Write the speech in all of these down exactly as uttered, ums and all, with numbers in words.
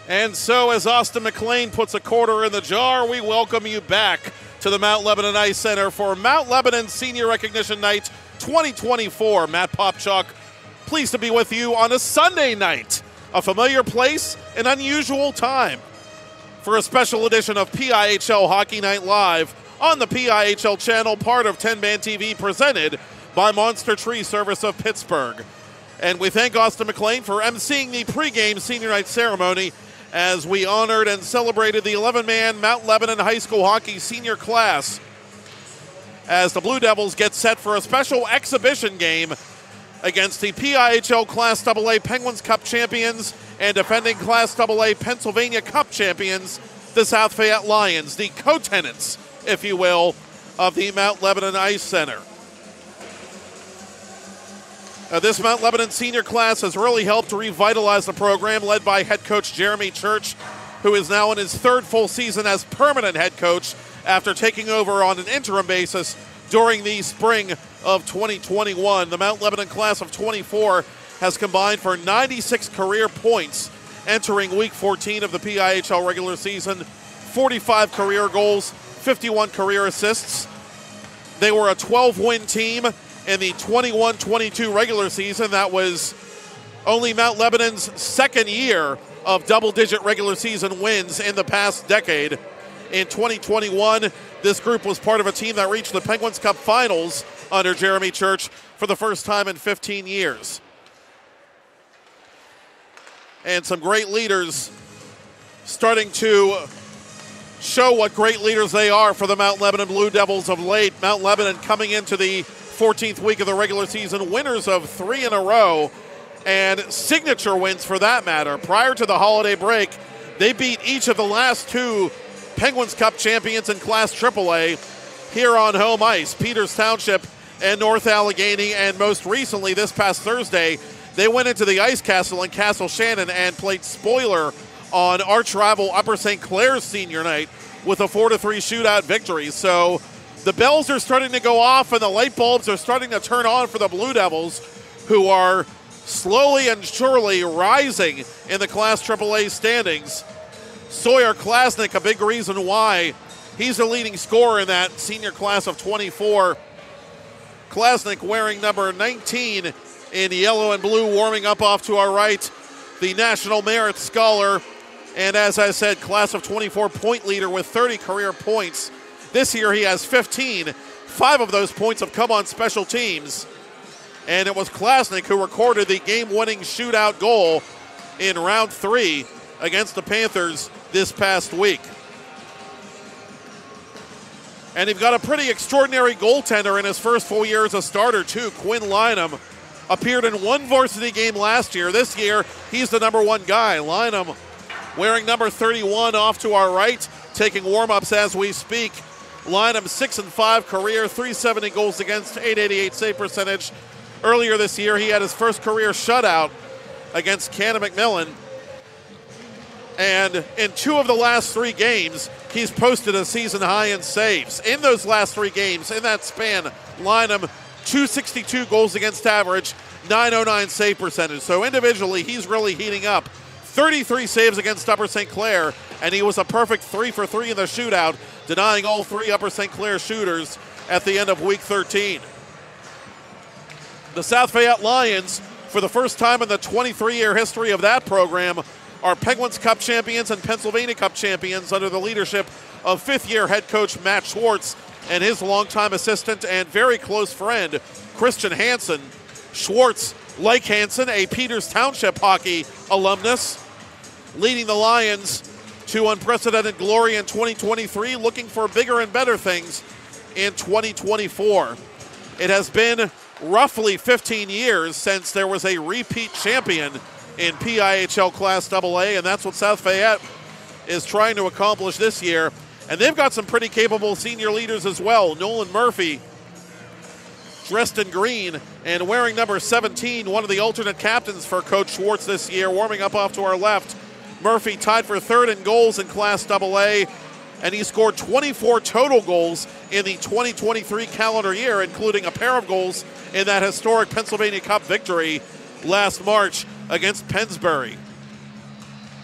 And so as Austin McLean puts a quarter in the jar, we welcome you back to the Mount Lebanon Ice Center for Mount Lebanon Senior Recognition Night twenty twenty-four. Matt Popchock, pleased to be with you on a Sunday night, a familiar place, an unusual time, for a special edition of P I H L Hockey Night Live on the P I H L channel, part of ten man T V, presented by Monster Tree Service of Pittsburgh. And we thank Austin McLean for emceeing the pregame senior night ceremony as we honored and celebrated the eleven man Mount Lebanon High School Hockey senior class as the Blue Devils get set for a special exhibition game against the P I H L Class double A Penguins Cup champions and defending Class double A Pennsylvania Cup champions, the South Fayette Lions, the co-tenants, if you will, of the Mount Lebanon Ice Center. Uh, this Mount Lebanon senior class has really helped to revitalize the program, led by head coach Jeremy Church, who is now in his third full season as permanent head coach after taking over on an interim basis during the spring of twenty twenty-one. The Mount Lebanon class of twenty-four has combined for ninety-six career points entering week fourteen of the P I H L regular season, forty-five career goals, fifty-one career assists. They were a twelve win team in the twenty-one twenty-two regular season. That was only Mount Lebanon's second year of double-digit regular season wins in the past decade. In twenty twenty-one, this group was part of a team that reached the Penguins Cup Finals under Jeremy Church for the first time in fifteen years. And some great leaders starting to show what great leaders they are for the Mount Lebanon Blue Devils of late. Mount Lebanon coming into the fourteenth week of the regular season, winners of three in a row, and signature wins for that matter. Prior to the holiday break, they beat each of the last two Penguins Cup champions in Class triple A here on home ice, Peters Township and North Allegheny, and most recently this past Thursday, they went into the Ice Castle in Castle Shannon and played spoiler on arch rival Upper Saint Clair's senior night with a four to three shootout victory. So the bells are starting to go off and the light bulbs are starting to turn on for the Blue Devils, who are slowly and surely rising in the Class triple A standings. Sawyer Klasnick, a big reason why. He's the leading scorer in that senior class of twenty-four. Klasnick wearing number nineteen in yellow and blue, warming up off to our right, the National Merit Scholar, and as I said, class of twenty-four point leader with thirty career points. This year he has fifteen. Five of those points have come on special teams. And it was Klasnick who recorded the game-winning shootout goal in round three against the Panthers this past week. And you've got a pretty extraordinary goaltender in his first full year as a starter too. Quinn Lynham appeared in one varsity game last year. This year, he's the number one guy. Lynham wearing number thirty-one off to our right, taking warm-ups as we speak. Lynham six and five career, three seventy goals against, eight eighty-eight save percentage. Earlier this year, he had his first career shutout against Canada McMillan. And in two of the last three games, he's posted a season high in saves. In those last three games, in that span, Lynham, two sixty-two goals against average, nine oh nine save percentage. So individually, he's really heating up. thirty-three saves against Upper Saint Clair, and he was a perfect three for three in the shootout, denying all three Upper Saint Clair shooters at the end of week thirteen. The South Fayette Lions, for the first time in the twenty-three year history of that program, are Penguins Cup champions and Pennsylvania Cup champions under the leadership of fifth year head coach Matt Schwartz and his longtime assistant and very close friend, Christian Hansen. Schwartz, like Hansen, a Peters Township hockey alumnus, leading the Lions to unprecedented glory in twenty twenty-three, looking for bigger and better things in twenty twenty-four. It has been roughly fifteen years since there was a repeat champion in P I H L Class double A, and that's what South Fayette is trying to accomplish this year. And they've got some pretty capable senior leaders as well. Nolan Murphy, dressed in green and wearing number seventeen, one of the alternate captains for Coach Schwartz this year, warming up off to our left. Murphy tied for third in goals in Class double A, and he scored twenty-four total goals in the twenty twenty-three calendar year, including a pair of goals in that historic Pennsylvania Cup victory last March against Pennsbury.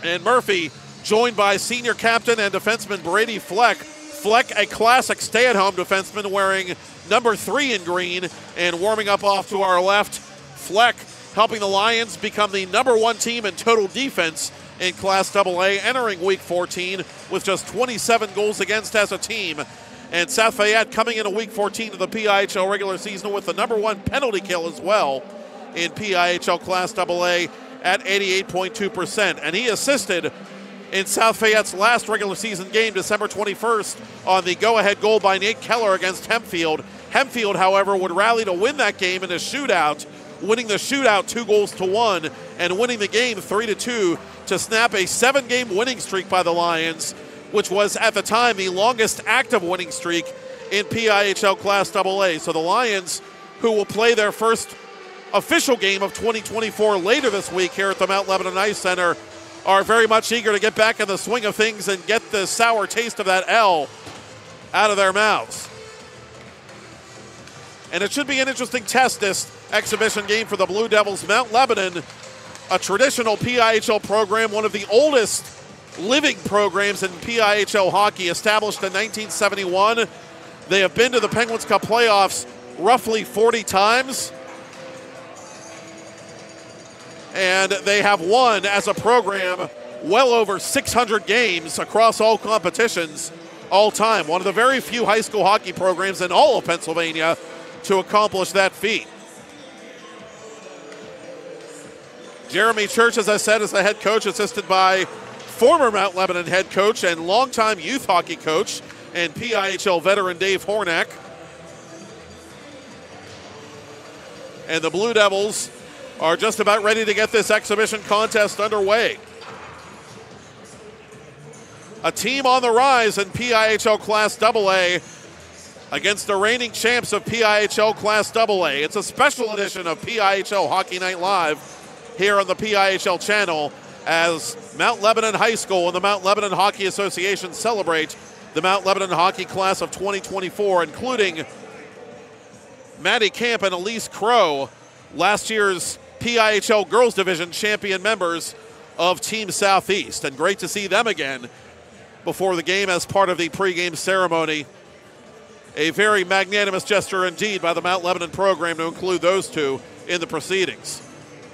And Murphy joined by senior captain and defenseman Brady Fleck. Fleck, a classic stay-at-home defenseman wearing number three in green and warming up off to our left. Fleck helping the Lions become the number one team in total defense in Class double A, entering Week fourteen with just twenty-seven goals against as a team. And South Fayette coming into Week fourteen of the P I H L regular season with the number one penalty kill as well in P I H L Class double A at eighty-eight point two percent. And he assisted in South Fayette's last regular season game, December twenty-first, on the go-ahead goal by Nate Keller against Hempfield. Hempfield, however, would rally to win that game in a shootout, winning the shootout two goals to one and winning the game three to two to snap a seven-game winning streak by the Lions, which was at the time the longest active winning streak in P I H L Class double A. So the Lions, who will play their first official game of twenty twenty-four later this week here at the Mount Lebanon Ice Center, are very much eager to get back in the swing of things and get the sour taste of that L out of their mouths. And it should be an interesting test, this exhibition game for the Blue Devils. Mount Lebanon, a traditional P I H L program, one of the oldest living programs in P I H L hockey, established in nineteen seventy-one. They have been to the Penguins Cup playoffs roughly forty times. And they have won as a program well over six hundred games across all competitions all time. One of the very few high school hockey programs in all of Pennsylvania to accomplish that feat. Jeremy Church, as I said, is the head coach, assisted by former Mount Lebanon head coach and longtime youth hockey coach and P I H L veteran Dave Hornack. And the Blue Devils are just about ready to get this exhibition contest underway. A team on the rise in P I H L Class double A against the reigning champs of P I H L Class double A. It's a special edition of P I H L Hockey Night Live here on the P I H L channel as Mount Lebanon High School and the Mount Lebanon Hockey Association celebrate the Mount Lebanon Hockey Class of twenty twenty-four, including Maddie Camp and Elise Crow, last year's P I H L Girls Division champion members of Team Southeast. And great to see them again before the game as part of the pregame ceremony. A very magnanimous gesture indeed by the Mount Lebanon program to include those two in the proceedings.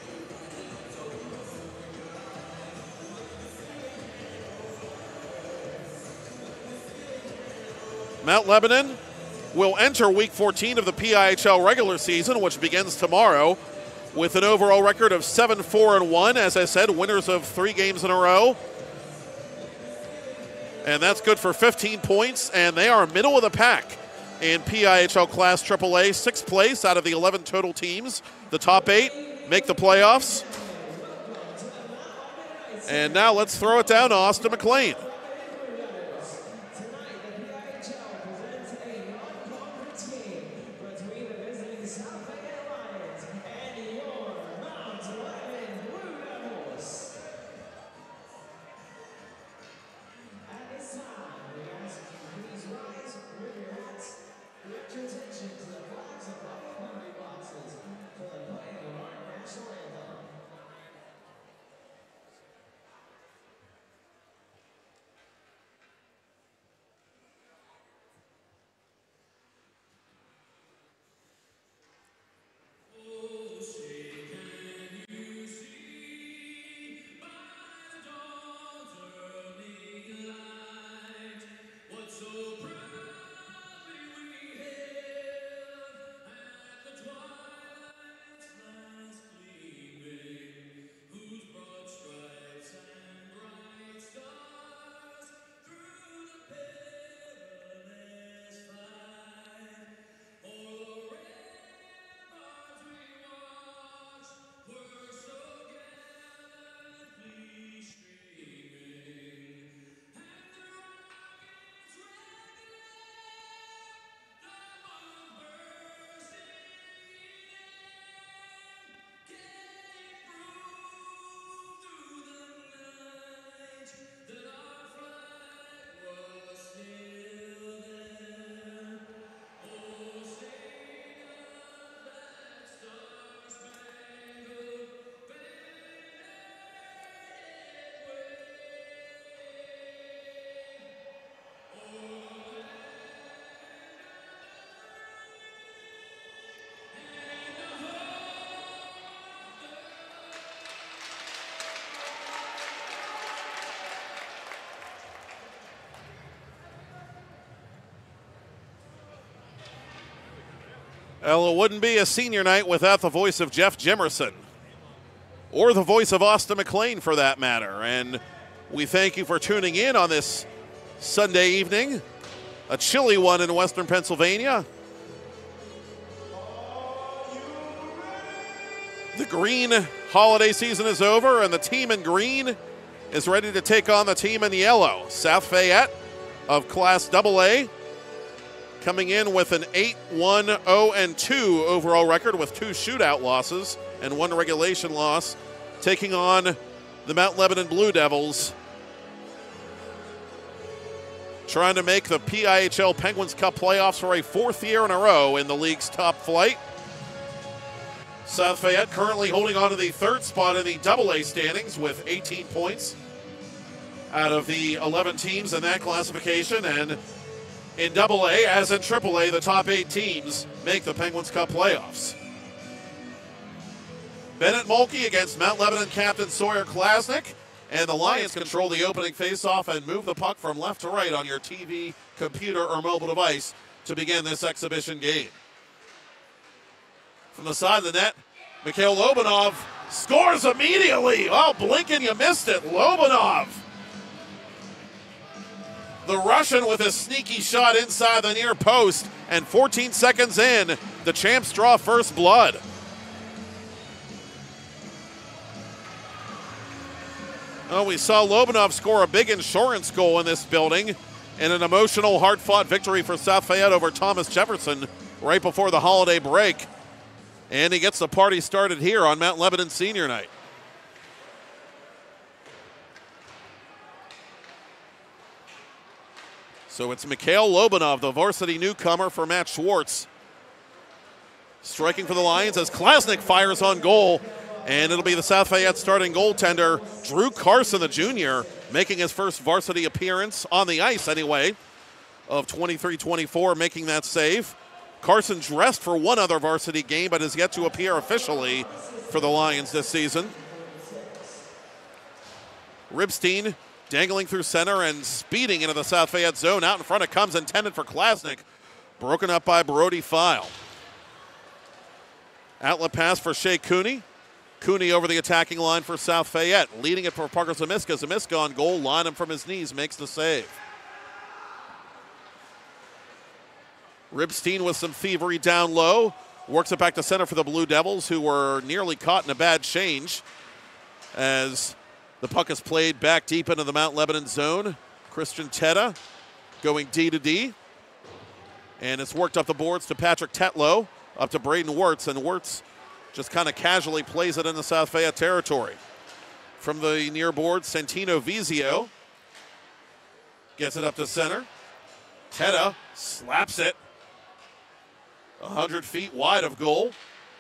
Mount Lebanon will enter Week fourteen of the P I H L regular season, which begins tomorrow, with an overall record of seven four and one. As I said, winners of three games in a row. And that's good for fifteen points, and they are middle of the pack in P I H L Class triple A, sixth place out of the eleven total teams. The top eight make the playoffs. And now let's throw it down to Austin McLean. Well, it wouldn't be a senior night without the voice of Jeff Jimerson, or the voice of Austin McLean for that matter. And we thank you for tuning in on this Sunday evening, a chilly one in western Pennsylvania. The green holiday season is over, and the team in green is ready to take on the team in yellow. South Fayette of Class double A, coming in with an eight one oh two overall record with two shootout losses and one regulation loss, taking on the Mount Lebanon Blue Devils, trying to make the P I H L Penguins Cup playoffs for a fourth year in a row in the league's top flight. South Fayette currently holding on to the third spot in the double A standings with eighteen points out of the eleven teams in that classification. And in double A, as in triple A, the top eight teams make the Penguins Cup playoffs. Bennett Mulkey against Mount Lebanon captain Sawyer Klasnick, and the Lions control the opening faceoff and move the puck from left to right on your T V, computer, or mobile device to begin this exhibition game. From the side of the net, Mikhail Lobanov scores immediately. Oh, blinking, you missed it. Lobanov, the Russian, with a sneaky shot inside the near post, and fourteen seconds in, the champs draw first blood. Oh, we saw Lobanov score a big insurance goal in this building in an emotional, hard-fought victory for South Fayette over Thomas Jefferson right before the holiday break. And he gets the party started here on Mount Lebanon Senior Night. So it's Mikhail Lobanov, the varsity newcomer for Matt Schwartz, striking for the Lions as Klasnick fires on goal. And it'll be the South Fayette starting goaltender, Drew Carson, the junior, making his first varsity appearance on the ice anyway, of twenty-three twenty-four, making that save. Carson dressed for one other varsity game, but has yet to appear officially for the Lions this season. Ribstein dangling through center and speeding into the South Fayette zone. Out in front it comes, intended for Klasnick. Broken up by Brody File. Outlet pass for Shea Cooney. Cooney over the attacking line for South Fayette. Leading it for Parker Zamiska. Zamiska on goal, line him from his knees, makes the save. Ribstein with some thievery down low. Works it back to center for the Blue Devils, who were nearly caught in a bad change as the puck is played back deep into the Mount Lebanon zone. Christian Teta going D to D. And it's worked up the boards to Patrick Tetlow, up to Braden Wirtz, and Wirtz just kind of casually plays it in the South Fayette territory. From the near board, Santino Vizio gets it up to center. Teta slaps it one hundred feet wide of goal.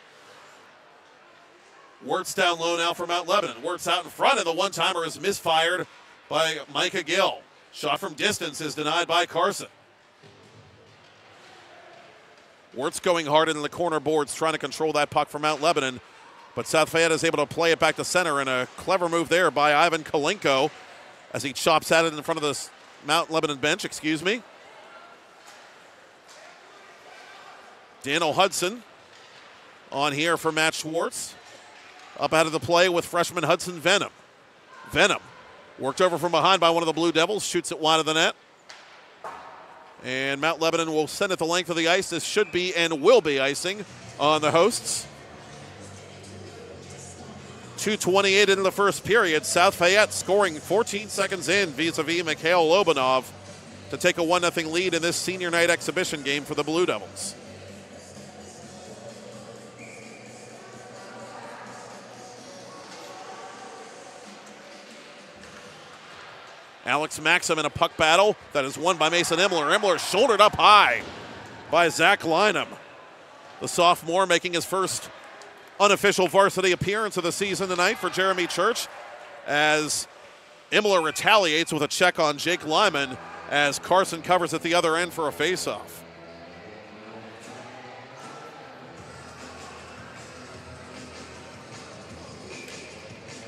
Wirtz down low now for Mount Lebanon. Wirtz out in front, and the one-timer is misfired by Micah Gill. Shot from distance is denied by Carson. Wirtz going hard into the corner boards, trying to control that puck for Mount Lebanon, but South Fayette is able to play it back to center, and a clever move there by Ivan Kalenko as he chops at it in front of the Mount Lebanon bench, excuse me. Daniel Hudson on here for Matt Schwartz. Up out of the play with freshman Hudson Venom. Venom worked over from behind by one of the Blue Devils, shoots it wide of the net. And Mount Lebanon will send it the length of the ice. This should be and will be icing on the hosts. two twenty-eight into the first period. South Fayette scoring fourteen seconds in vis-a-vis Mikhail Lobanov to take a one nothing lead in this senior night exhibition game for the Blue Devils. Alex Maxim in a puck battle that is won by Mason Imler. Imler shouldered up high by Zach Lynham. The sophomore making his first unofficial varsity appearance of the season tonight for Jeremy Church, as Imler retaliates with a check on Jake Lyman as Carson covers at the other end for a faceoff.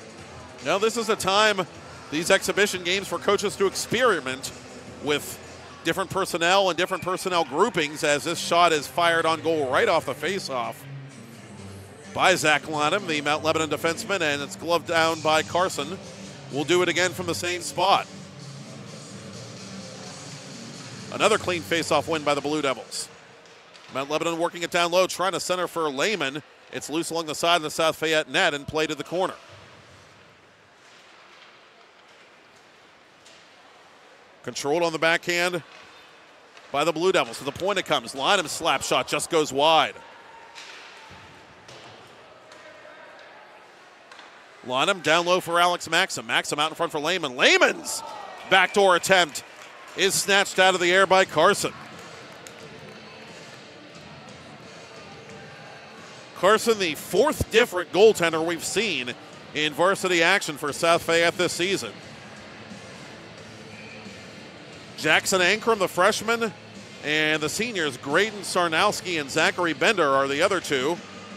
Now this is a time, these exhibition games, for coaches to experiment with different personnel and different personnel groupings as this shot is fired on goal right off the faceoff by Zach Lanham, the Mount Lebanon defenseman, and it's gloved down by Carson. We'll do it again from the same spot. Another clean faceoff win by the Blue Devils. Mount Lebanon working it down low, trying to center for Lehman. It's loose along the side of the South Fayette net and played to the corner. Controlled on the backhand by the Blue Devils. To the point it comes. Lynham's slap shot just goes wide. Lynham down low for Alex Maxim. Maxim out in front for Lehman. Lehman's backdoor attempt is snatched out of the air by Carson. Carson, the fourth different goaltender we've seen in varsity action for South Fayette this season. Jackson Ankrum, the freshman, and the seniors, Graydon Sarnowski and Zachary Bender are the other two.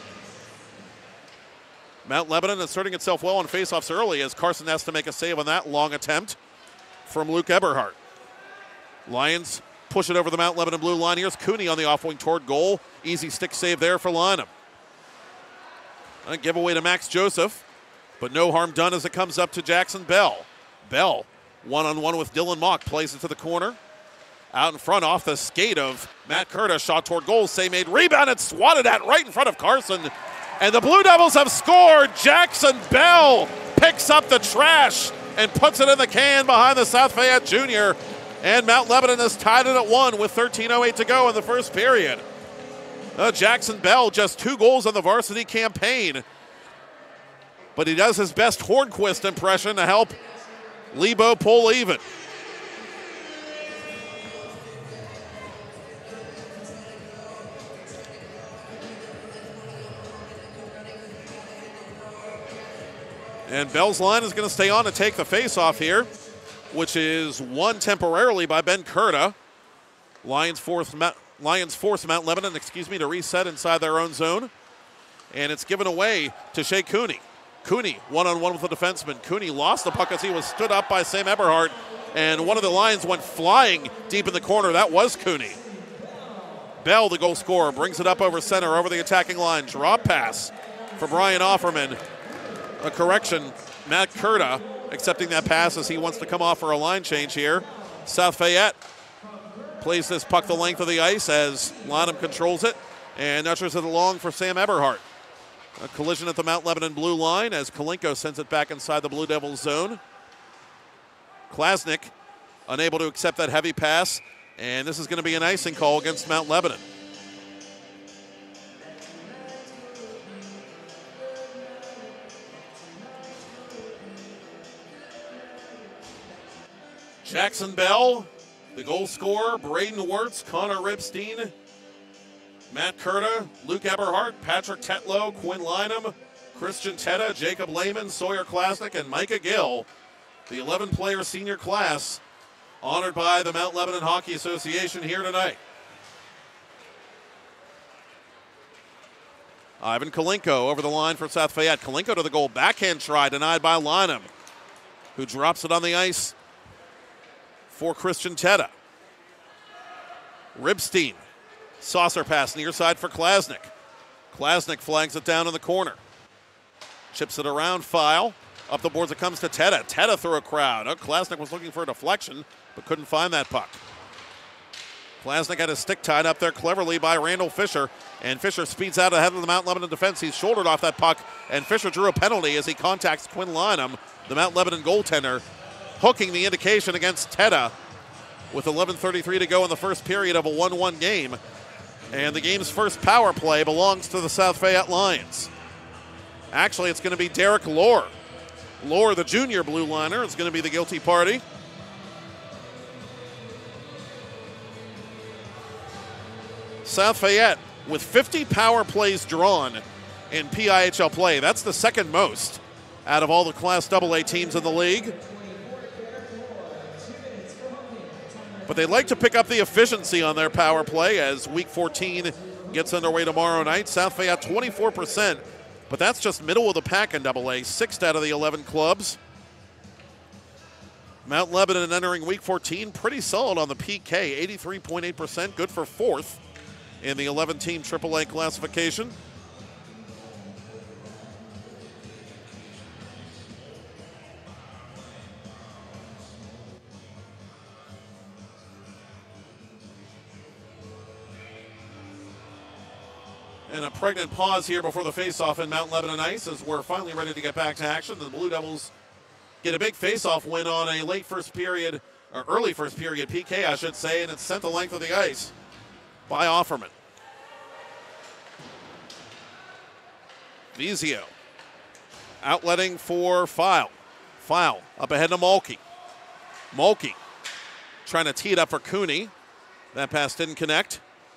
Mount Lebanon asserting itself well on faceoffs early as Carson has to make a save on that long attempt from Luke Eberhardt. Lions push it over the Mount Lebanon blue line. Here's Cooney on the off wing toward goal. Easy stick save there for Lynham. A giveaway to Max Joseph, but no harm done as it comes up to Jackson Bell. Bell, one-on-one with Dylan Mock, plays it to the corner. Out in front off the skate of Matt Curtis, shot toward goal, save made, rebounded, swatted at right in front of Carson. And the Blue Devils have scored. Jackson Bell picks up the trash and puts it in the can behind the South Fayette junior. And Mount Lebanon has tied it at one with thirteen oh eight to go in the first period. Uh, Jackson Bell, just two goals on the varsity campaign. But he does his best Hornquist impression to help Lebo pull even. And Bell's line is going to stay on to take the face-off here, which is won temporarily by Ben Curda. Lions force, Lions force Mount Lebanon, excuse me, to reset inside their own zone. And it's given away to Shea Cooney. Cooney one-on-one with the defenseman. Cooney lost the puck as he was stood up by Sam Eberhardt, and one of the Lions went flying deep in the corner. That was Cooney. Bell, the goal scorer, brings it up over center, over the attacking line. Drop pass for Brian Offerman. A correction, Matt Curda accepting that pass as he wants to come off for a line change here. South Fayette plays this puck the length of the ice as Lanham controls it and ushers it along for Sam Eberhardt. A collision at the Mount Lebanon blue line as Kalinko sends it back inside the Blue Devils zone. Klasnick unable to accept that heavy pass, and this is going to be an icing call against Mount Lebanon. Jackson Bell, the goal scorer, Braden Wirtz, Connor Ripstein, Matt Curda, Luke Eberhardt, Patrick Tetlow, Quinn Lynham, Christian Tetta, Jacob Lehman, Sawyer Klasnick, and Micah Gill, the eleven-player senior class honored by the Mount Lebanon Hockey Association here tonight. Ivan Kalinko over the line for South Fayette. Kalinko to the goal, backhand try denied by Lynham, who drops it on the ice for Christian Tetta. Ribstein, saucer pass near side for Klasnick. Klasnick flags it down in the corner. Chips it around, File. Up the boards it comes to Tetta. Tetta through a crowd. Oh, Klasnick was looking for a deflection, but couldn't find that puck. Klasnick had his stick tied up there cleverly by Randall Fisher, and Fisher speeds out ahead of the Mount Lebanon defense. He's shouldered off that puck, and Fisher drew a penalty as he contacts Quinn Lynham, the Mount Lebanon goaltender, hooking the indication against Tetta with eleven thirty-three to go in the first period of a one one game. And the game's first power play belongs to the South Fayette Lions. Actually, it's going to be Derek Lohr. Lohr, the junior blue liner, is going to be the guilty party. South Fayette with fifty power plays drawn in P I H L play. That's the second most out of all the Class double A teams in the league. But they'd like to pick up the efficiency on their power play as Week fourteen gets underway tomorrow night. South Fayette twenty-four percent, but that's just middle of the pack in double A, sixth out of the eleven clubs. Mount Lebanon entering week fourteen, pretty solid on the P K, eighty-three point eight percent, good for fourth in the eleven-team triple A classification. And a pregnant pause here before the face-off in Mount Lebanon Ice as we're finally ready to get back to action. The Blue Devils get a big face-off win on a late first period, or early first period P K, I should say, and it's sent the length of the ice by Offerman. Vizio outletting for File. File up ahead to Mulkey. Mulkey trying to tee it up for Cooney. That pass didn't connect.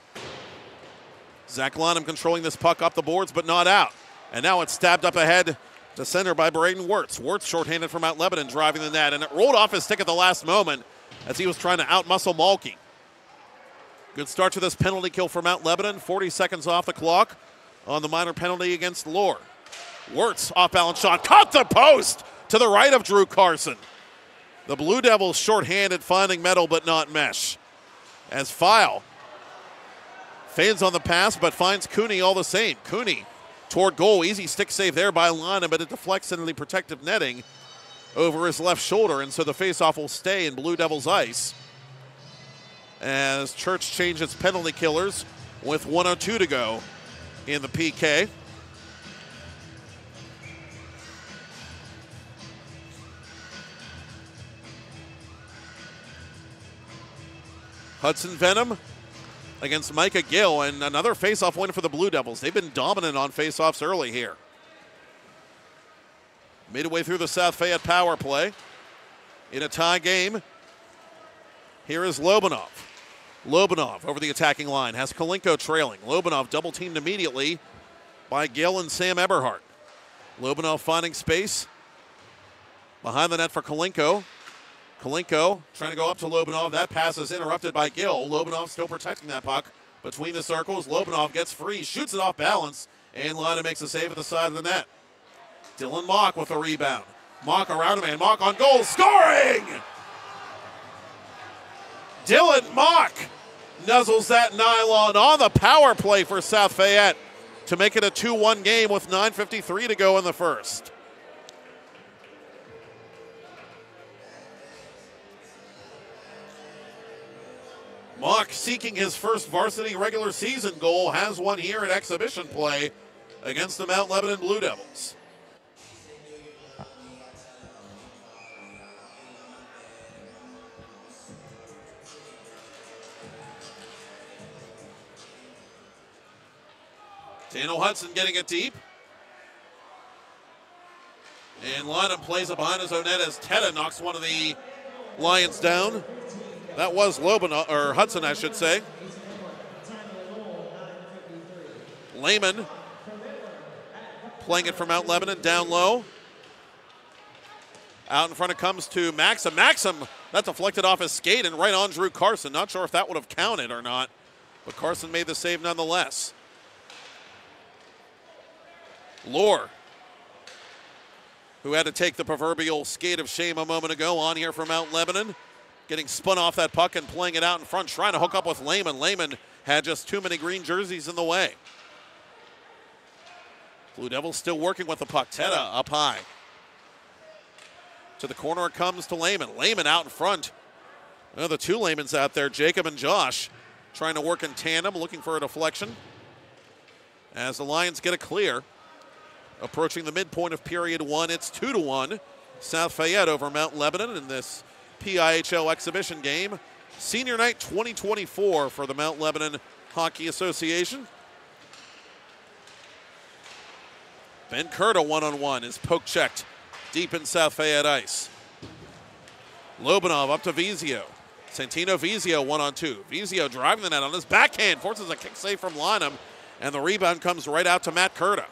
Zach Lonham controlling this puck up the boards, but not out. And now it's stabbed up ahead to center by Braden Wirtz. Wirtz shorthanded from Mount Lebanon driving the net, and it rolled off his stick at the last moment as he was trying to outmuscle Mulkey. Good start to this penalty kill for Mount Lebanon. forty seconds off the clock on the minor penalty against Lohr. Wirtz off-balance shot, caught the post to the right of Drew Carson. The Blue Devils shorthanded, finding metal but not mesh. As File fans on the pass, but finds Cooney all the same. Cooney toward goal. Easy stick save there by Lana, but it deflects into the protective netting over his left shoulder, and so the faceoff will stay in Blue Devils ice as Church changes penalty killers with one oh two to go in the P K. Hudson Venom against Micah Gill, and another faceoff win for the Blue Devils. They've been dominant on faceoffs early here. Midway through the South Fayette power play. In a tie game, here is Lobanov. Lobanov over the attacking line, has Kalinko trailing. Lobanov double teamed immediately by Gill and Sam Eberhardt. Lobanov finding space behind the net for Kalinko. Kalinko trying to go up to Lobanov. That pass is interrupted by Gill. Lobanov still protecting that puck between the circles. Lobanov gets free, shoots it off balance, and Lana makes a save at the side of the net. Dylan Mock with a rebound. Mock around him, and Mock on goal, scoring! Dylan Mock nuzzles that nylon on the power play for South Fayette to make it a two one game with nine fifty-three to go in the first. Mock seeking his first varsity regular season goal, has one here at exhibition play against the Mount Lebanon Blue Devils. Daniel Hudson getting it deep. And Lynham plays it behind his own net as Teta knocks one of the Lions down. That was Loban, or Hudson, I should say. Lehman playing it for Mount Lebanon, down low. Out in front it comes to Maxim. Maxim, that deflected off his skate and right on Drew Carson. Not sure if that would have counted or not, but Carson made the save nonetheless. Lohr, who had to take the proverbial skate of shame a moment ago, on here for Mount Lebanon. Getting spun off that puck and playing it out in front, trying to hook up with Lehman. Lehman had just too many green jerseys in the way. Blue Devils still working with the puck. Teta up high. To the corner it comes to Lehman. Lehman out in front. Oh, the two Lehmans out there, Jacob and Josh, trying to work in tandem, looking for a deflection. As the Lions get a clear. Approaching the midpoint of period one, it's two to one. South Fayette over Mount Lebanon in this P I H L exhibition game. Senior Night twenty twenty-four for the Mount Lebanon Hockey Association. Ben Curta one-on-one is poke checked deep in South Fayette ice. Lobanov up to Vizio. Santino Vizio one-on-two. Vizio driving the net on his backhand, forces a kick save from Lynham, and the rebound comes right out to Matt Curta.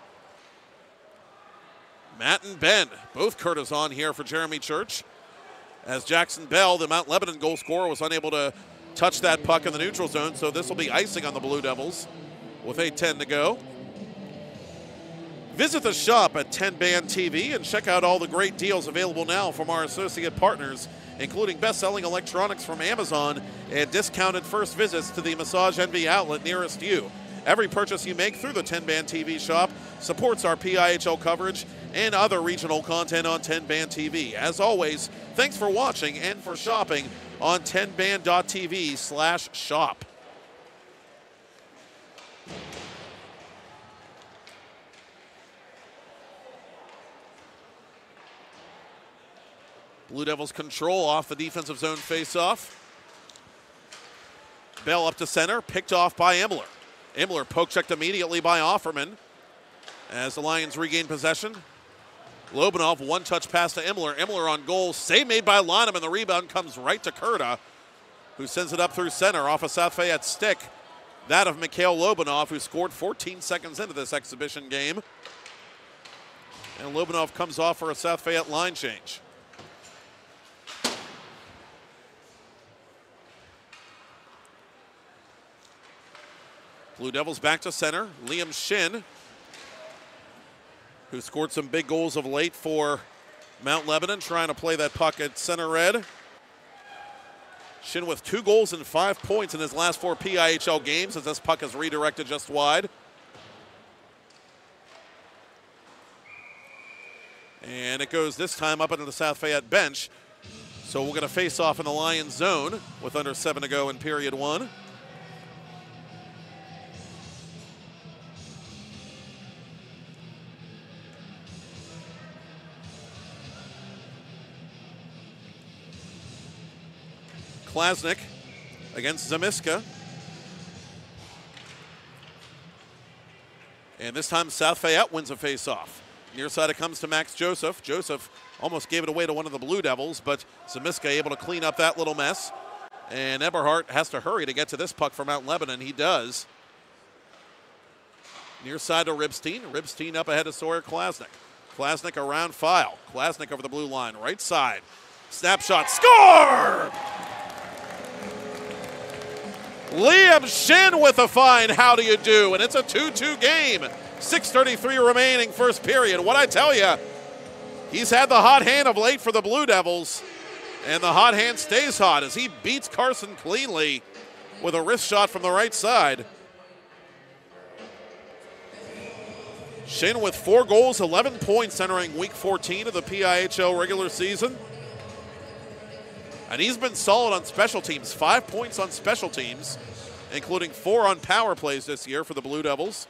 Matt and Ben, both Curtis on here for Jeremy Church. As Jackson Bell, the Mount Lebanon goal scorer, was unable to touch that puck in the neutral zone, so this will be icing on the Blue Devils with eight ten to go. Visit the shop at ten band T V and check out all the great deals available now from our associate partners, including best-selling electronics from Amazon and discounted first visits to the Massage Envy outlet nearest you. Every purchase you make through the ten band T V shop supports our P I H L coverage and other regional content on ten band T V. As always, thanks for watching and for shopping on ten band dot T V slash shop. Blue Devils control off the defensive zone faceoff. Bell up to center, picked off by Imler. Imler poke-checked immediately by Offerman as the Lions regain possession. Lobanov, one-touch pass to Imler. Imler on goal, save made by Lynham, and the rebound comes right to Kurta, who sends it up through center off a South Fayette stick. That of Mikhail Lobanov, who scored fourteen seconds into this exhibition game. And Lobanov comes off for a South Fayette line change. Blue Devils back to center. Liam Shin, who scored some big goals of late for Mount Lebanon, trying to play that puck at center red. Shin with two goals and five points in his last four P I H L games as this puck is redirected just wide. And it goes this time up into the South Fayette bench. So we're going to face off in the Lions zone with under seven to go in period one. Klasnick against Zamiska. And this time South Fayette wins a face-off. Near side it comes to Max Joseph. Joseph almost gave it away to one of the Blue Devils, but Zamiska able to clean up that little mess. And Eberhardt has to hurry to get to this puck from Mount Lebanon. He does. Near side to Ribstein. Ribstein up ahead of Sawyer Klasnick. Klasnick around File. Klasnick over the blue line, right side. Snapshot, score! Liam Shin with a fine, how do you do? And it's a two two game. six thirty-three remaining first period. What I tell you, he's had the hot hand of late for the Blue Devils, and the hot hand stays hot as he beats Carson cleanly with a wrist shot from the right side. Shin with four goals, eleven points entering week fourteen of the P I H L regular season. And he's been solid on special teams, five points on special teams, including four on power plays this year for the Blue Devils.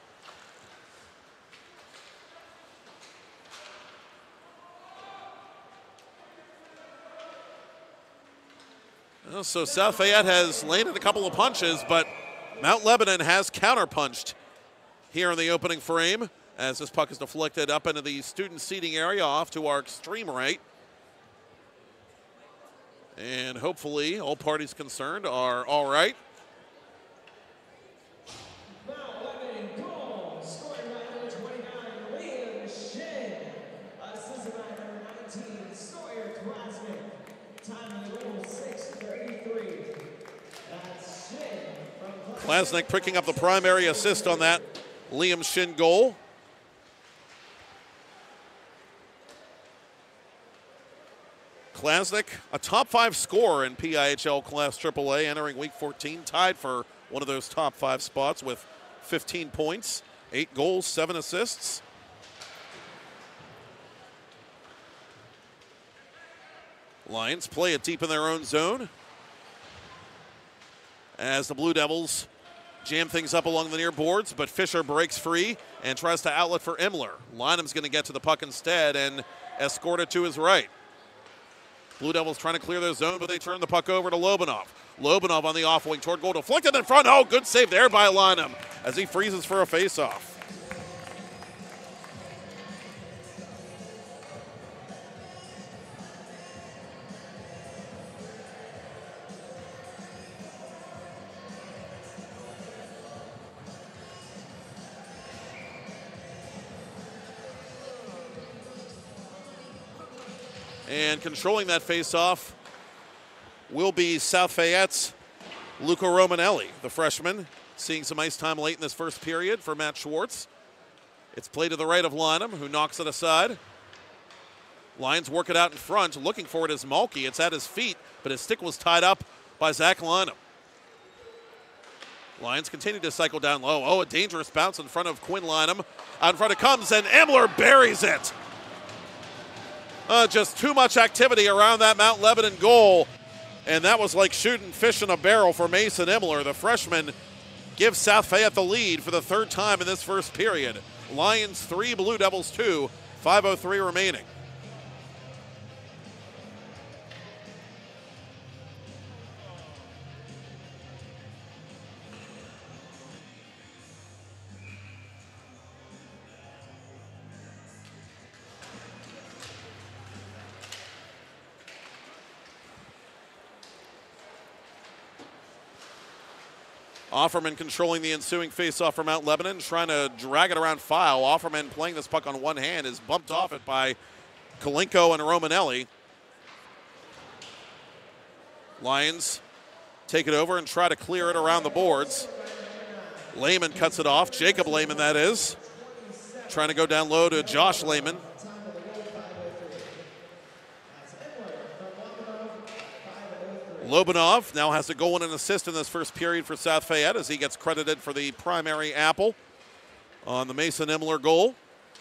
Well, so South Fayette has landed a couple of punches, but Mount Lebanon has counterpunched here in the opening frame as this puck is deflected up into the student seating area off to our extreme right. And hopefully all parties concerned are all right. Now, Lebanon goal, scored by number twenty-nine, Liam Shin. Assisted by number nineteen, Sawyer Klasnick. Time of the goal, six thirty-three. That's Shin from Klasnick picking up the primary assist on that Liam Shin goal. Klasnick, a top five scorer in P I H L Class triple A, entering week fourteen, tied for one of those top five spots with fifteen points, eight goals, seven assists. Lions play it deep in their own zone as the Blue Devils jam things up along the near boards, but Fisher breaks free and tries to outlet for Imler. Lynham's going to get to the puck instead and escort it to his right. Blue Devils trying to clear their zone, but they turn the puck over to Lobanov. Lobanov on the off wing toward goal, deflected in front. Oh, good save there by Lynham as he freezes for a faceoff. And controlling that faceoff will be South Fayette's Luca Romanelli, the freshman, seeing some ice time late in this first period for Matt Schwartz. It's played to the right of Lynham, who knocks it aside. Lions work it out in front. Looking for it is Mulkey. It's at his feet, but his stick was tied up by Zach Lynham. Lions continue to cycle down low. Oh, a dangerous bounce in front of Quinn Lynham. Out in front it comes, and Imler buries it. Uh, just too much activity around that Mount Lebanon goal, and that was like shooting fish in a barrel for Mason Imler. The freshman gives South Fayette the lead for the third time in this first period. Lions three, Blue Devils two, five oh three remaining. Offerman controlling the ensuing faceoff for Mount Lebanon, trying to drag it around File. Offerman playing this puck on one hand is bumped off it by Kalinko and Romanelli. Lions take it over and try to clear it around the boards. Lehman cuts it off. Jacob Lehman, that is. Trying to go down low to Josh Lehman. Lobanov now has a goal and an assist in this first period for South Fayette as he gets credited for the primary apple on the Mason Imler goal.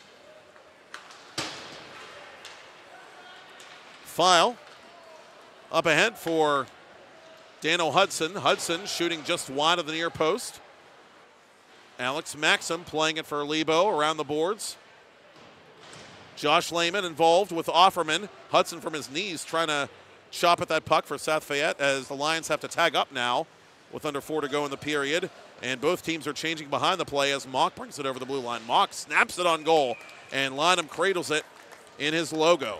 File up ahead for Dano Hudson. Hudson shooting just wide of the near post. Alex Maxim playing it for Lebo around the boards. Josh Lehman involved with Offerman. Hudson from his knees trying to chop at that puck for South Fayette as the Lions have to tag up now with under four to go in the period. And both teams are changing behind the play as Mock brings it over the blue line. Mock snaps it on goal, and Lynham cradles it in his logo.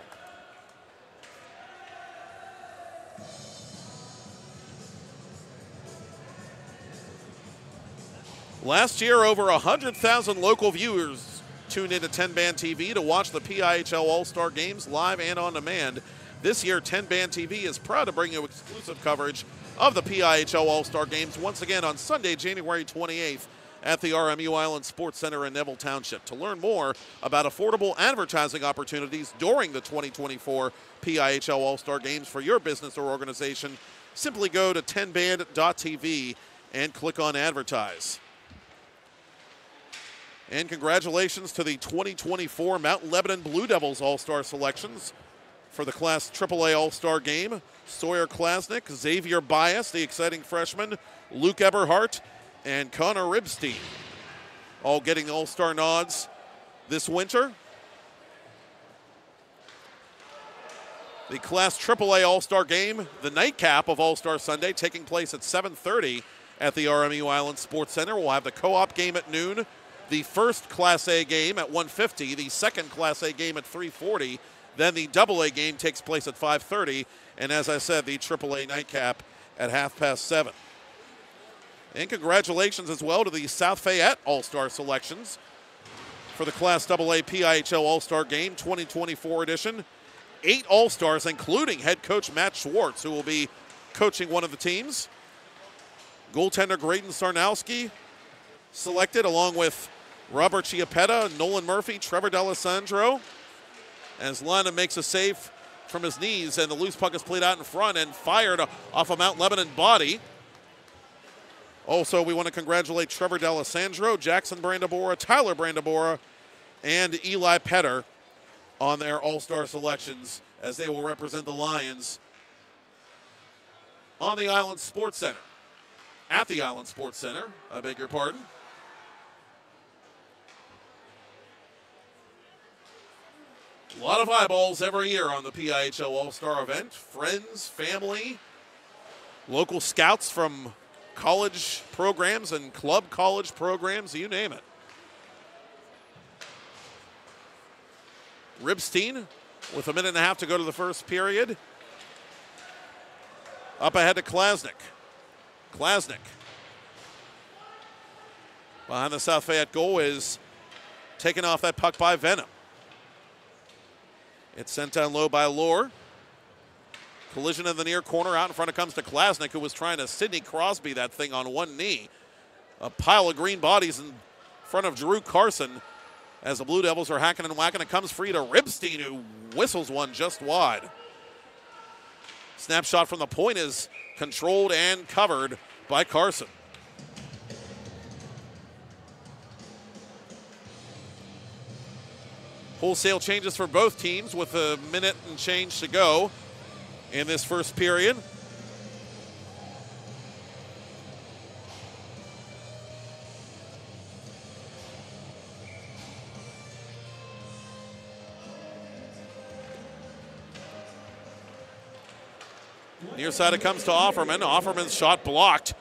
Last year, over one hundred thousand local viewers tuned into ten band T V to watch the P I H L All-Star Games live and on demand. This year, ten band T V is proud to bring you exclusive coverage of the P I H L All-Star Games once again on Sunday, January twenty-eighth at the R M U Island Sports Center in Neville Township. To learn more about affordable advertising opportunities during the twenty twenty-four P I H L All-Star Games for your business or organization, simply go to ten band dot T V and click on Advertise. And congratulations to the twenty twenty-four Mount Lebanon Blue Devils All-Star selections for the Class triple A All-Star Game. Sawyer Klasnick, Xavier Bias, the exciting freshman, Luke Eberhardt, and Connor Ribstein, all getting All-Star nods this winter. The Class triple A All-Star Game, the nightcap of All-Star Sunday, taking place at seven thirty at the R M U Island Sports Center. We'll have the co-op game at noon, the first Class A game at one fifty, the second Class A game at three forty, then the double A game takes place at five thirty, and as I said, the triple A nightcap at half past seven. And congratulations as well to the South Fayette All-Star selections for the Class double A P I H L All-Star Game twenty twenty-four edition. Eight All-Stars, including head coach Matt Schwartz, who will be coaching one of the teams. Goaltender Graydon Sarnowski selected, along with Robert Chiappetta, Nolan Murphy, Trevor D'Alessandro, as Lynham makes a save from his knees, and the loose puck is played out in front and fired off a Mount Lebanon body. Also, we want to congratulate Trevor D'Alessandro, Jackson Brandabora, Tyler Brandabora, and Eli Petter on their All-Star selections as they will represent the Lions on the Island Sports Center. At the Island Sports Center, I beg your pardon. A lot of eyeballs every year on the P I H L All-Star event. Friends, family, local scouts from college programs and club college programs, you name it. Ribstein with a minute and a half to go to the first period. Up ahead to Klasnick. Klasnick. Behind the South Fayette goal is taken off that puck by Venom. It's sent down low by Lohr. Collision in the near corner. Out in front it comes to Klasnick, who was trying to Sidney Crosby that thing on one knee. A pile of green bodies in front of Drew Carson as the Blue Devils are hacking and whacking. It comes free to Ribstein, who whistles one just wide. Snapshot from the point is controlled and covered by Carson. Wholesale changes for both teams with a minute and change to go in this first period. Near side it comes to Offerman. Offerman's shot blocked.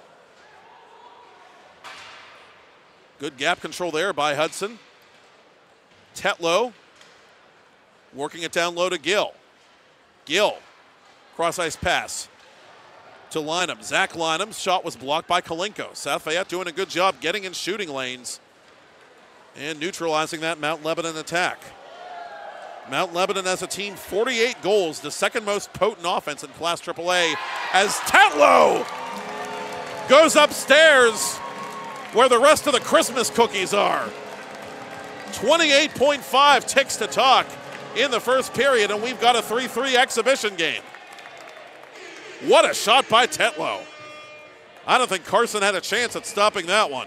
Good gap control there by Hudson. Tetlow working it down low to Gill. Gill, cross ice pass to Lynham. Zach Lynham's shot was blocked by Kalinko. South Fayette doing a good job getting in shooting lanes and neutralizing that Mount Lebanon attack. Mount Lebanon as a team, forty-eight goals, the second most potent offense in Class triple A, as Tetlow goes upstairs where the rest of the Christmas cookies are. twenty-eight point five ticks to talk in the first period, and we've got a three three exhibition game. What a shot by Tetlow. I don't think Carson had a chance at stopping that one.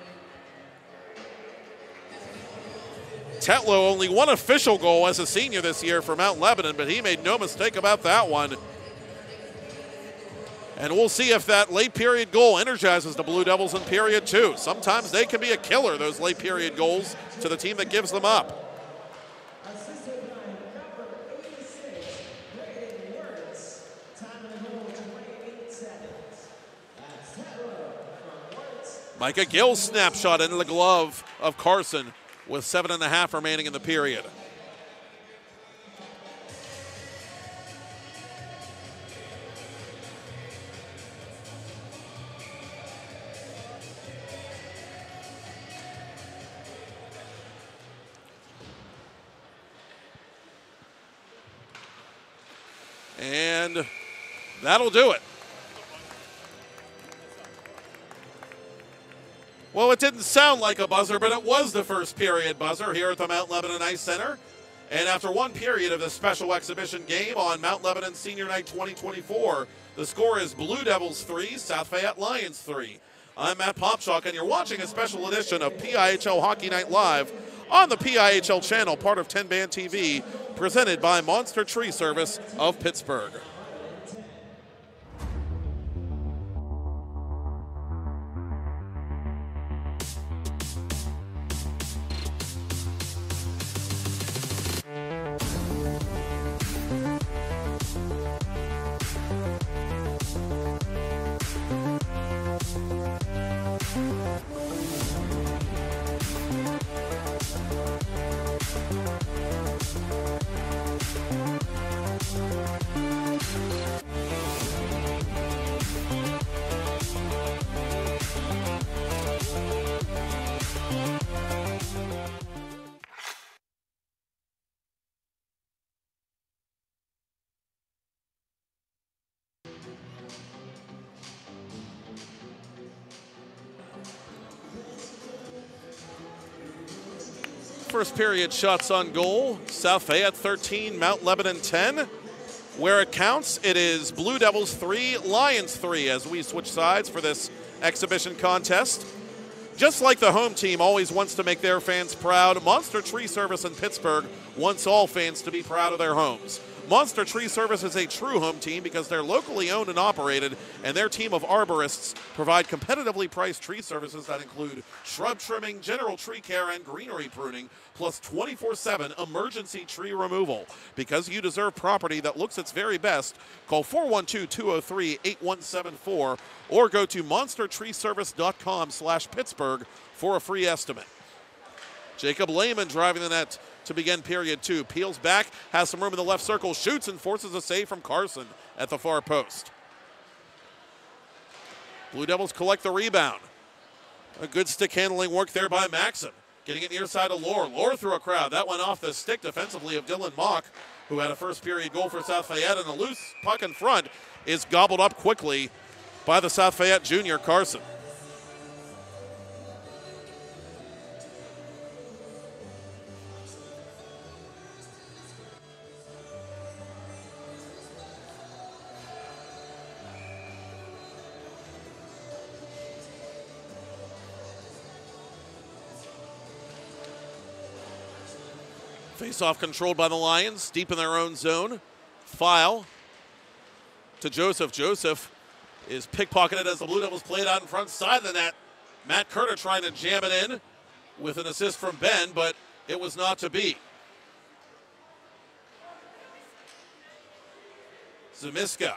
Tetlow only one official goal as a senior this year for Mount Lebanon, but he made no mistake about that one. And we'll see if that late period goal energizes the Blue Devils in period two. Sometimes they can be a killer, those late period goals, to the team that gives them up. Micah Gill's snapshot into the glove of Carson with seven and a half remaining in the period. And that'll do it. Well, it didn't sound like a buzzer, but it was the first period buzzer here at the Mount Lebanon Ice Center. And after one period of this special exhibition game on Mount Lebanon Senior Night twenty twenty-four, the score is Blue Devils three, South Fayette Lions three. I'm Matt Popchock, and you're watching a special edition of P I H L Hockey Night Live on the P I H L channel, part of ten band T V, presented by Monster Tree Service of Pittsburgh. First period shots on goal. South Fayette thirteen, Mount Lebanon ten. Where it counts, it is Blue Devils three, Lions three as we switch sides for this exhibition contest. Just like the home team always wants to make their fans proud, Monster Tree Service in Pittsburgh wants all fans to be proud of their homes. Monster Tree Service is a true home team because they're locally owned and operated, and their team of arborists provide competitively priced tree services that include shrub trimming, general tree care, and greenery pruning, plus twenty-four seven emergency tree removal. Because you deserve property that looks its very best, call four one two, two oh three, eight one seven four or go to monster tree service dot com slash Pittsburgh for a free estimate. Jacob Lehman driving the net to begin period two. Peels back, has some room in the left circle, shoots and forces a save from Carson at the far post. Blue Devils collect the rebound. A good stick handling work there by Maxim. Getting it near side of Lohr. Lohr through a crowd. That went off the stick defensively of Dylan Mock, who had a first period goal for South Fayette, and a loose puck in front is gobbled up quickly by the South Fayette junior Carson. Face-off controlled by the Lions, deep in their own zone. File to Joseph. Joseph is pickpocketed as the Blue Devils played out in front side of the net. Matt Curta trying to jam it in with an assist from Ben, but it was not to be. Zamiska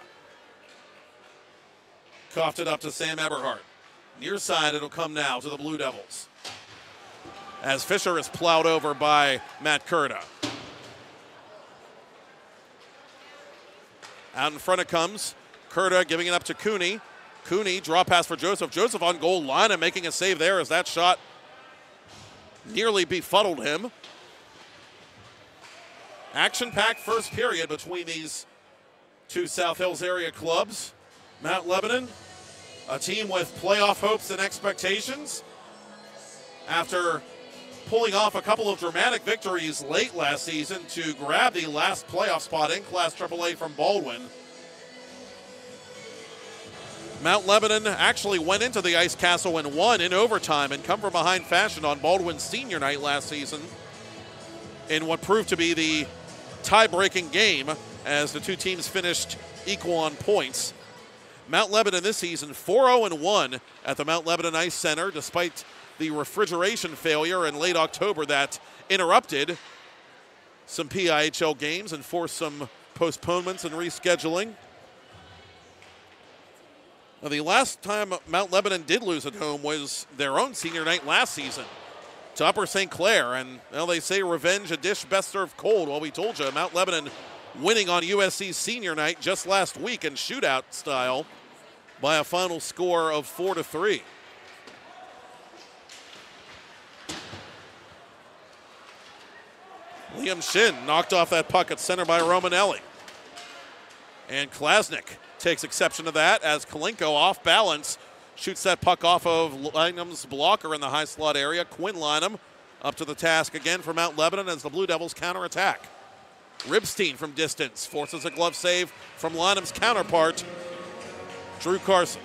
coughed it up to Sam Eberhardt. Near side, it'll come now to the Blue Devils, as Fisher is plowed over by Matt Curta. Out in front it comes. Curta giving it up to Cooney. Cooney, draw pass for Joseph. Joseph on goal line and making a save there as that shot nearly befuddled him. Action-packed first period between these two South Hills area clubs. Mount Lebanon, a team with playoff hopes and expectations, after pulling off a couple of dramatic victories late last season to grab the last playoff spot in Class triple A from Baldwin. Mount Lebanon actually went into the Ice Castle and won in overtime and come from behind fashion on Baldwin Senior Night last season in what proved to be the tie-breaking game as the two teams finished equal on points. Mount Lebanon this season four oh and one at the Mount Lebanon Ice Center, despite the refrigeration failure in late October that interrupted some P I H L games and forced some postponements and rescheduling. Now, the last time Mount Lebanon did lose at home was their own senior night last season to Upper Saint Clair. And, well, they say revenge, a dish best served cold. Well, we told you, Mount Lebanon winning on U S C's senior night just last week in shootout style by a final score of four to three. Liam Shin knocked off that puck at center by Romanelli. And Klasnick takes exception to that as Kalinko off balance shoots that puck off of Lynam's blocker in the high slot area. Quinn Lynam up to the task again for Mount Lebanon as the Blue Devils counterattack. Ribstein from distance forces a glove save from Lynam's counterpart, Drew Carson.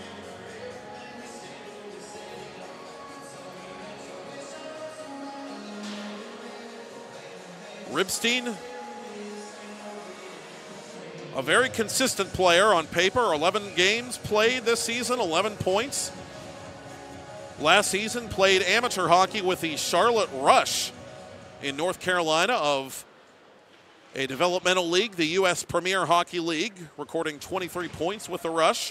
Ribstein, a very consistent player on paper. eleven games played this season, eleven points. Last season played amateur hockey with the Charlotte Rush in North Carolina of a developmental league, the U S Premier Hockey League, recording twenty-three points with the Rush.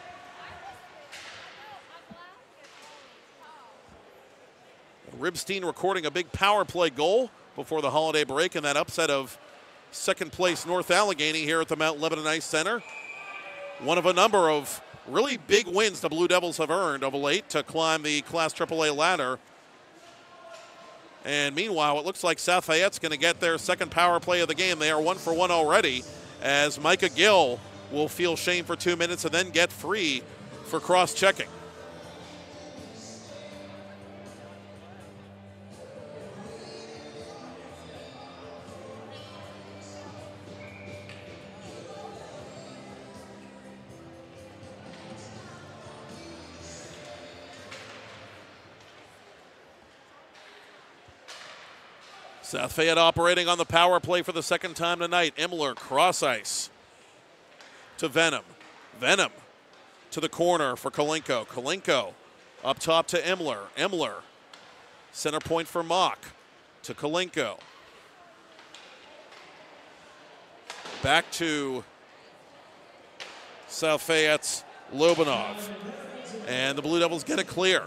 Ribstein recording a big power play goal before the holiday break in that upset of second place North Allegheny here at the Mount Lebanon Ice Center. One of a number of really big wins the Blue Devils have earned of late to climb the Class triple A ladder. And meanwhile, it looks like South Fayette's going to get their second power play of the game. They are one for one already, as Micah Gill will feel shame for two minutes and then get free for cross-checking. South Fayette operating on the power play for the second time tonight. Imler cross ice to Venom. Venom to the corner for Kalinko. Kalinko up top to Imler. Imler center point for Mock to Kalinko. Back to South Fayette's Lobanov. And the Blue Devils get it clear.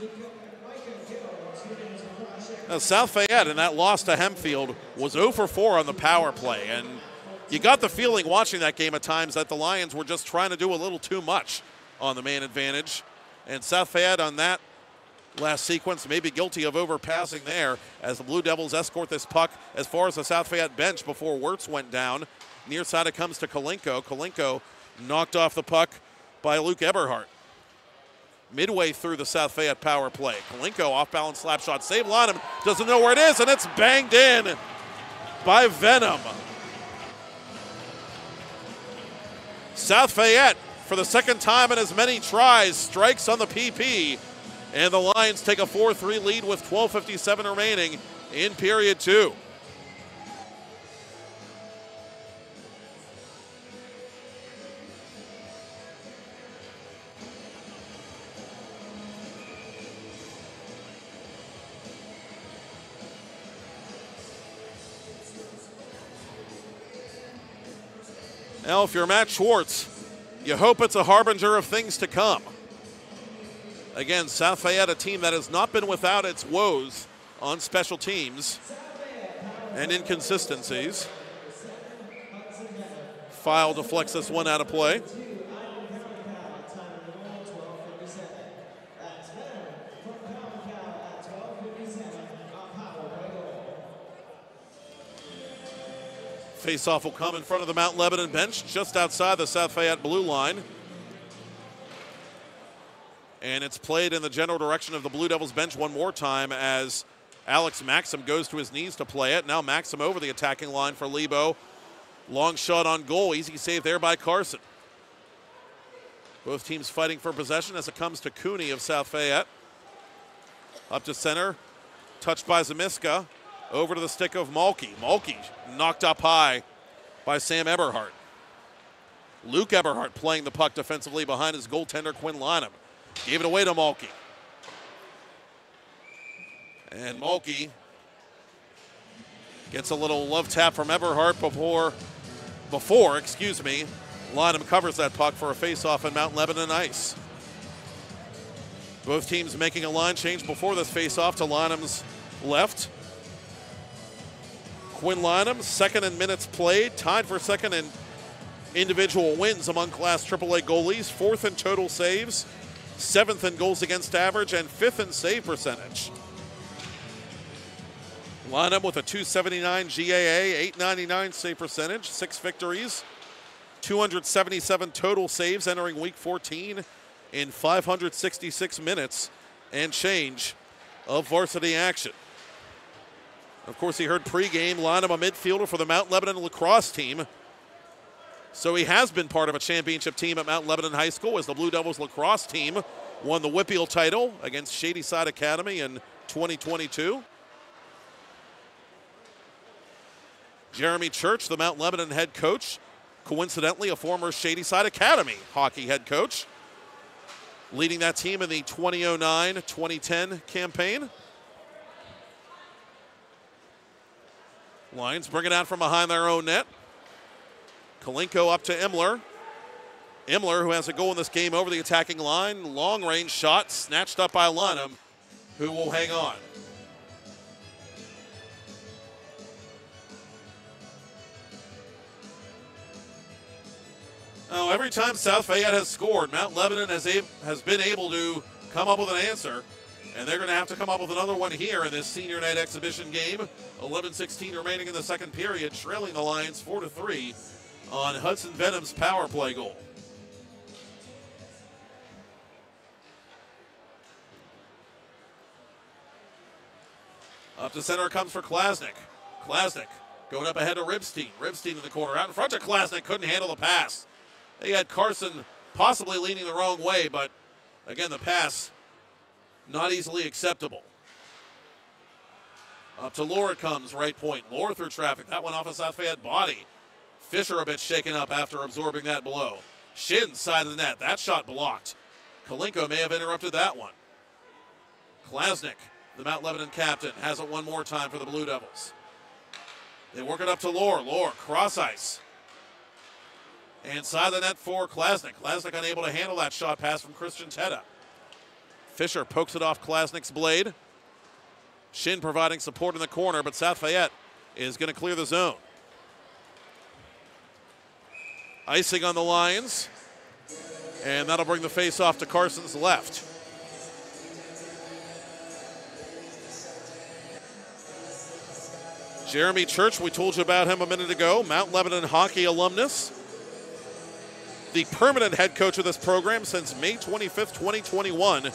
Now, South Fayette in that loss to Hempfield was oh for four on the power play, and you got the feeling watching that game at times that the Lions were just trying to do a little too much on the man advantage. And South Fayette on that last sequence may be guilty of overpassing there as the Blue Devils escort this puck as far as the South Fayette bench before Wirtz went down. Near side it comes to Kalinko. Kalinko knocked off the puck by Luke Eberhardt. Midway through the South Fayette power play. Kalinko off-balance slap shot. Save Lonham. Doesn't know where it is, and it's banged in by Venom. South Fayette, for the second time in as many tries, strikes on the P P, and the Lions take a four three lead with twelve fifty-seven remaining in period two. Now, if you're Matt Schwartz, you hope it's a harbinger of things to come. Again, South Fayette, a team that has not been without its woes on special teams and inconsistencies. File deflects this one out of play. Face-off will come in front of the Mount Lebanon bench, just outside the South Fayette blue line. And it's played in the general direction of the Blue Devils bench one more time as Alex Maxim goes to his knees to play it. Now Maxim over the attacking line for Lebo. Long shot on goal. Easy save there by Carson. Both teams fighting for possession as it comes to Cooney of South Fayette. Up to center. Touched by Zamiska. Over to the stick of Mulkey. Mulkey knocked up high by Sam Eberhardt. Luke Eberhardt playing the puck defensively behind his goaltender Quinn Lynham. Gave it away to Mulkey. And Mulkey gets a little love tap from Eberhardt before, before, excuse me, Lynham covers that puck for a face-off in Mount Lebanon ice. Both teams making a line change before this face-off to Lynham's left. Quinn Lynham, second in minutes played, tied for second in individual wins among Class triple A goalies, fourth in total saves, seventh in goals against average, and fifth in save percentage. Lynham with a two seventy-nine G A A, eight ninety-nine save percentage, six victories, two hundred seventy-seven total saves entering week fourteen in five hundred sixty-six minutes and change of varsity action. Of course, he heard pregame, Lynham a midfielder for the Mount Lebanon lacrosse team. So he has been part of a championship team at Mount Lebanon High School as the Blue Devils lacrosse team won the Whippeal title against Shadyside Academy in twenty twenty-two. Jeremy Church, the Mount Lebanon head coach, coincidentally a former Shadyside Academy hockey head coach, leading that team in the twenty oh nine twenty ten campaign. Lions bring it out from behind their own net. Kalinko up to Imler. Imler, who has a goal in this game over the attacking line. Long-range shot snatched up by Lynham, who will hang on. Oh, every time South Fayette has scored, Mount Lebanon has, a, has been able to come up with an answer. And they're going to have to come up with another one here in this senior night exhibition game. eleven sixteen remaining in the second period, trailing the Lions four to three on Hudson Venom's power play goal. Up to center comes for Klasnick. Klasnick going up ahead to Ribstein. Ribstein in the corner, out in front of Klasnick, couldn't handle the pass. They had Carson possibly leaning the wrong way, but again, the pass not easily acceptable. Up to Lohr it comes, right point. Lohr through traffic. That one off a South Fayette body. Fisher a bit shaken up after absorbing that blow. Shin side of the net. That shot blocked. Kalinko may have interrupted that one. Klasnick, the Mount Lebanon captain, has it one more time for the Blue Devils. They work it up to Lohr. Lohr, cross ice. And side of the net for Klasnick. Klasnick unable to handle that shot pass from Christian Tedda. Fisher pokes it off Klasnick's blade. Shin providing support in the corner, but South Fayette is going to clear the zone. Icing on the Lions, and that'll bring the face-off to Carson's left. Jeremy Church, we told you about him a minute ago, Mount Lebanon hockey alumnus. The permanent head coach of this program since May twenty-fifth, twenty twenty-one.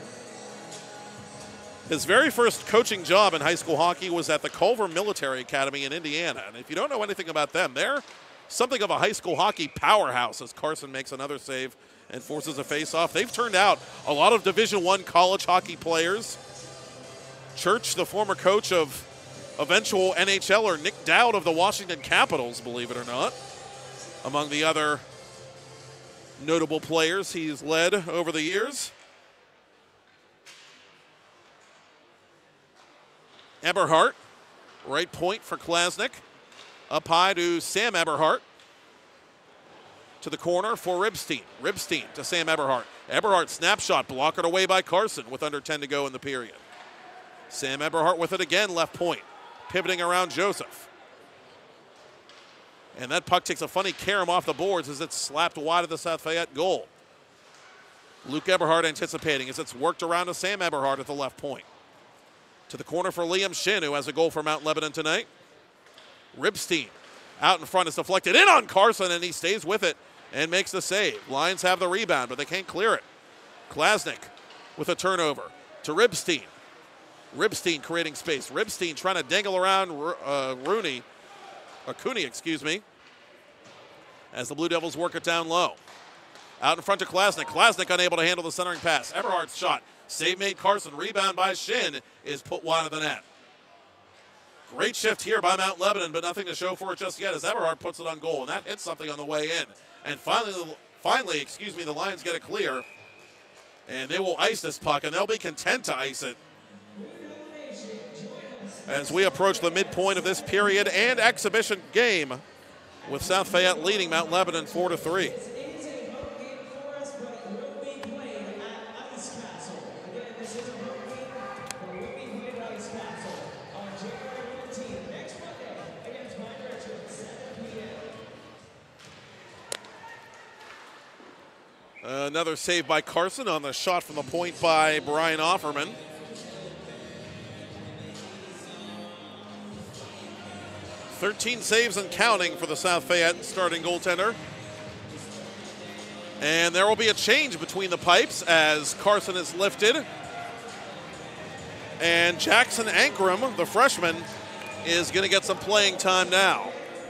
His very first coaching job in high school hockey was at the Culver Military Academy in Indiana. And if you don't know anything about them, they're something of a high school hockey powerhouse as Carson makes another save and forces a face-off. They've turned out a lot of Division One college hockey players. Church, the former coach of eventual N H L er Nick Dowd of the Washington Capitals, believe it or not, among the other notable players he's led over the years. Eberhardt, right point for Klasnick. Up high to Sam Eberhardt. To the corner for Ribstein. Ribstein to Sam Eberhardt. Eberhardt snapshot, blocked away by Carson with under ten to go in the period. Sam Eberhardt with it again, left point. Pivoting around Joseph. And that puck takes a funny carom off the boards as it's slapped wide of the South Fayette goal. Luke Eberhardt anticipating as it's worked around to Sam Eberhardt at the left point. To the corner for Liam Shin, who has a goal for Mount Lebanon tonight. Ribstein out in front is deflected in on Carson, and he stays with it and makes the save. Lions have the rebound, but they can't clear it. Klasnick with a turnover to Ribstein. Ribstein creating space. Ribstein trying to dangle around uh, Rooney, or Cooney, excuse me, as the Blue Devils work it down low. Out in front to Klasnick. Klasnick unable to handle the centering pass. Eberhardt's shot. Save made Carson. Rebound by Shin is put wide of the net. Great shift here by Mount Lebanon, but nothing to show for it just yet as Eberhardt puts it on goal, and that hits something on the way in. And finally, finally, excuse me, the Lions get it clear, and they will ice this puck, and they'll be content to ice it as we approach the midpoint of this period and exhibition game, with South Fayette leading Mount Lebanon four to three. Another save by Carson on the shot from the point by Brian Offerman. thirteen saves and counting for the South Fayette starting goaltender. And there will be a change between the pipes as Carson is lifted. And Jackson Ankrum, the freshman, is going to get some playing time now.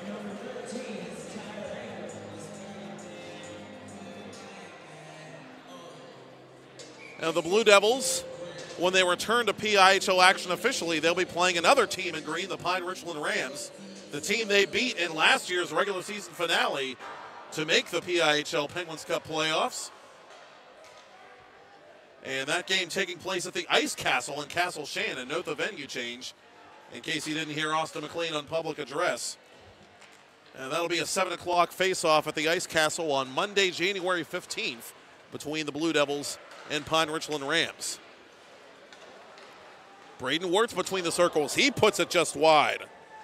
Now the Blue Devils, when they return to P I H L action officially, they'll be playing another team in green, the Pine Richland Rams, the team they beat in last year's regular season finale to make the P I H L Penguins Cup playoffs. And that game taking place at the Ice Castle in Castle Shannon. Note the venue change in case you didn't hear Austin McLean on public address. And that'll be a seven o'clock face-off at the Ice Castle on Monday, January fifteenth between the Blue Devils and Pine Richland Rams. Braden Wirtz between the circles. He puts it just wide.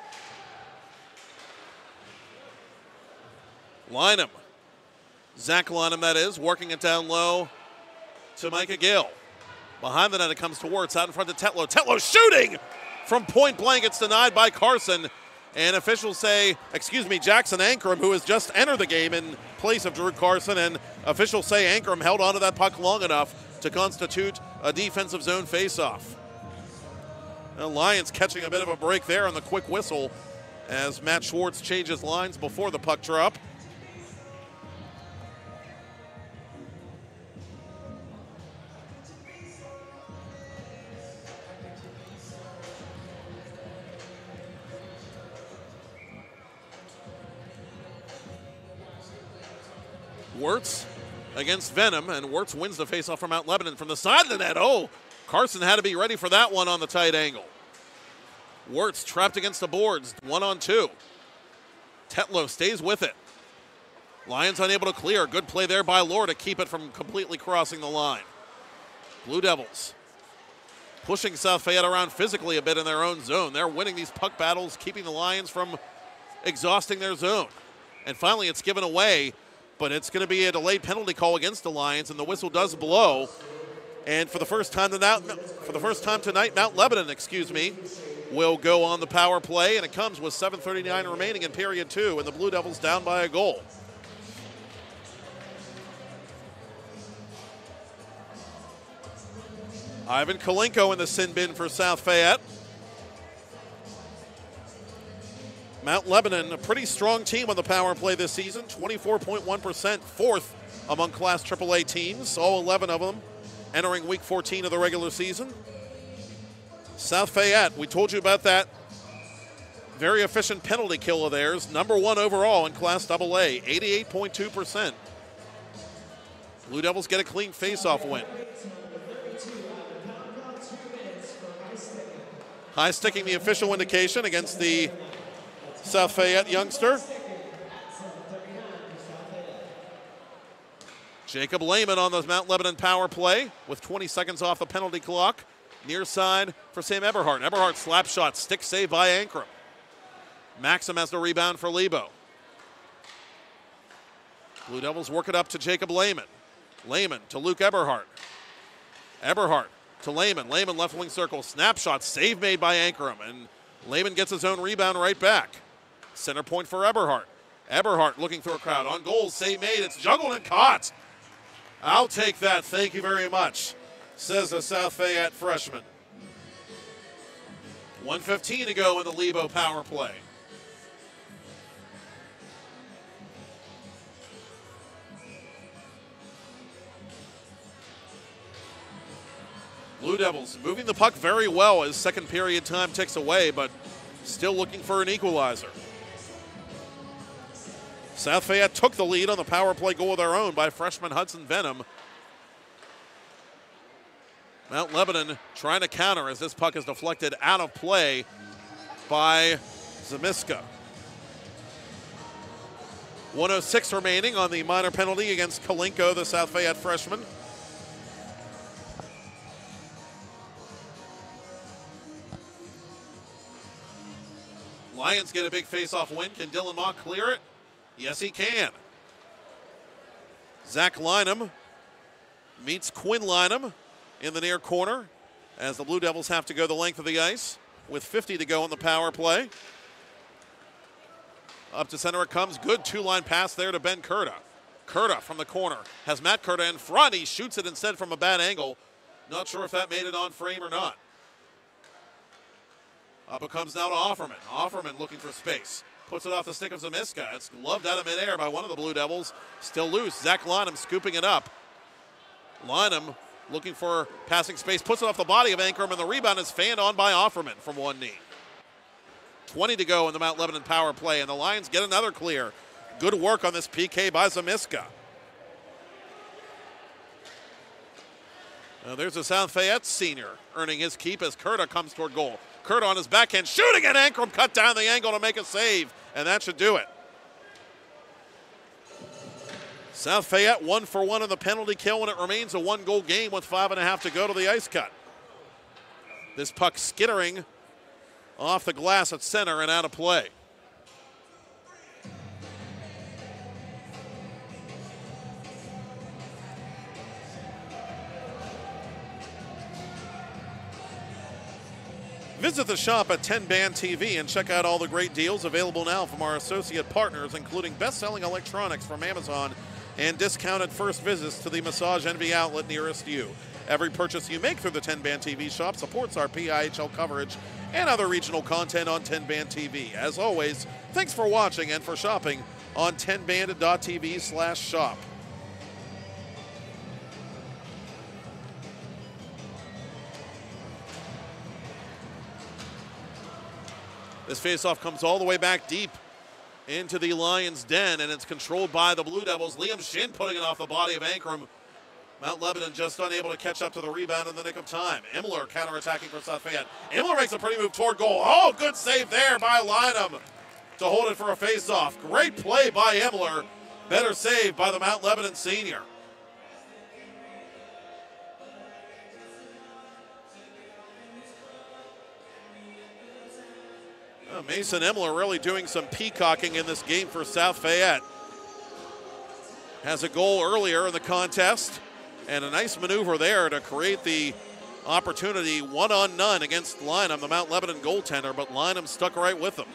Lynham. Zach Lynham, that is, working it down low to Micah Gill. Behind the net, it comes to Wirtz, out in front to Tetlow. Tetlow shooting from point blank. It's denied by Carson. And officials say, excuse me, Jackson Ankrum, who has just entered the game in place of Drew Carson, and officials say Ankrum held onto that puck long enough to constitute a defensive zone faceoff. The Lions catching a bit of a break there on the quick whistle as Matt Schwartz changes lines before the puck drop. Wirtz against Venom, and Wirtz wins the faceoff from Mount Lebanon from the side of the net. Oh, Carson had to be ready for that one on the tight angle. Wirtz trapped against the boards, one on two. Tetlow stays with it. Lions unable to clear. Good play there by Lohr to keep it from completely crossing the line. Blue Devils pushing South Fayette around physically a bit in their own zone. They're winning these puck battles, keeping the Lions from exhausting their zone. And finally, it's given away, but it's going to be a delayed penalty call against the Lions, and the whistle does blow. And for the first time tonight, for the first time tonight, Mount Lebanon, excuse me, will go on the power play, and it comes with seven thirty-nine remaining in period two, and the Blue Devils down by a goal. Ivan Kalenko in the sin bin for South Fayette. Mount Lebanon, a pretty strong team on the power play this season, twenty-four point one percent, fourth among Class triple A teams, all eleven of them entering week fourteen of the regular season. South Fayette, we told you about that very efficient penalty kill of theirs, number one overall in Class double A, eighty-eight point two percent. Blue Devils get a clean face-off win. High sticking the official indication against the South Fayette youngster. Jacob Lehman on the Mount Lebanon power play with twenty seconds off the penalty clock. Near side for Sam Eberhardt. Eberhardt slap shot, stick save by Ankrum. Maxim has the rebound for Lebo. Blue Devils work it up to Jacob Lehman. Lehman to Luke Eberhardt. Eberhardt to Lehman. Lehman left wing circle. Snapshot. Save made by Ankrum. And Lehman gets his own rebound right back. Center point for Eberhardt. Eberhardt looking through a crowd. On goal. Save made. It's juggled and caught. I'll take that. Thank you very much, says the South Fayette freshman. one fifteen to go in the Lebo power play. Blue Devils moving the puck very well as second period time ticks away, but still looking for an equalizer. South Fayette took the lead on the power play goal of their own by freshman Hudson Venom. Mount Lebanon trying to counter as this puck is deflected out of play by Zamiska. one oh six remaining on the minor penalty against Kalinko, the South Fayette freshman. Lions get a big face-off win. Can Dylan Mock clear it? Yes, he can. Zach Lynham meets Quinn Lynham in the near corner as the Blue Devils have to go the length of the ice with fifty to go on the power play. Up to center it comes. Good two-line pass there to Ben Kurta. Kurta from the corner has Matt Kurta in front. He shoots it instead from a bad angle. Not sure if that made it on frame or not. Up it comes now to Offerman. Offerman looking for space. Puts it off the stick of Zamiska. It's gloved out of midair by one of the Blue Devils. Still loose. Zach Lynham scooping it up. Lynham looking for passing space. Puts it off the body of Ankrum, and the rebound is fanned on by Offerman from one knee. twenty to go in the Mount Lebanon power play, and the Lions get another clear. Good work on this P K by Zamiska. Now there's a South Fayette senior earning his keep as Kurta comes toward goal. Kurta on his backhand, shooting at Ankrum, cut down the angle to make a save, and that should do it. South Fayette one for one on the penalty kill, and it remains a one-goal game with five and a half to go to the ice cut. This puck skittering off the glass at center and out of play. Visit the shop at ten band T V and check out all the great deals available now from our associate partners, including best-selling electronics from Amazon and discounted first visits to the Massage Envy outlet nearest you. Every purchase you make through the ten band T V shop supports our P I H L coverage and other regional content on ten band T V. As always, thanks for watching and for shopping on ten band dot T V slash shop. This faceoff comes all the way back deep into the Lions' den, and it's controlled by the Blue Devils. Liam Shin putting it off the body of Ankrum. Mount Lebanon just unable to catch up to the rebound in the nick of time. Imler counterattacking for South Fayette. Imler makes a pretty move toward goal. Oh, good save there by Lynham to hold it for a faceoff. Great play by Imler. Better save by the Mount Lebanon senior. Oh, Mason Imler really doing some peacocking in this game for South Fayette. Has a goal earlier in the contest, and a nice maneuver there to create the opportunity one on none against Lynham, the Mount Lebanon goaltender, but Lynham stuck right with him.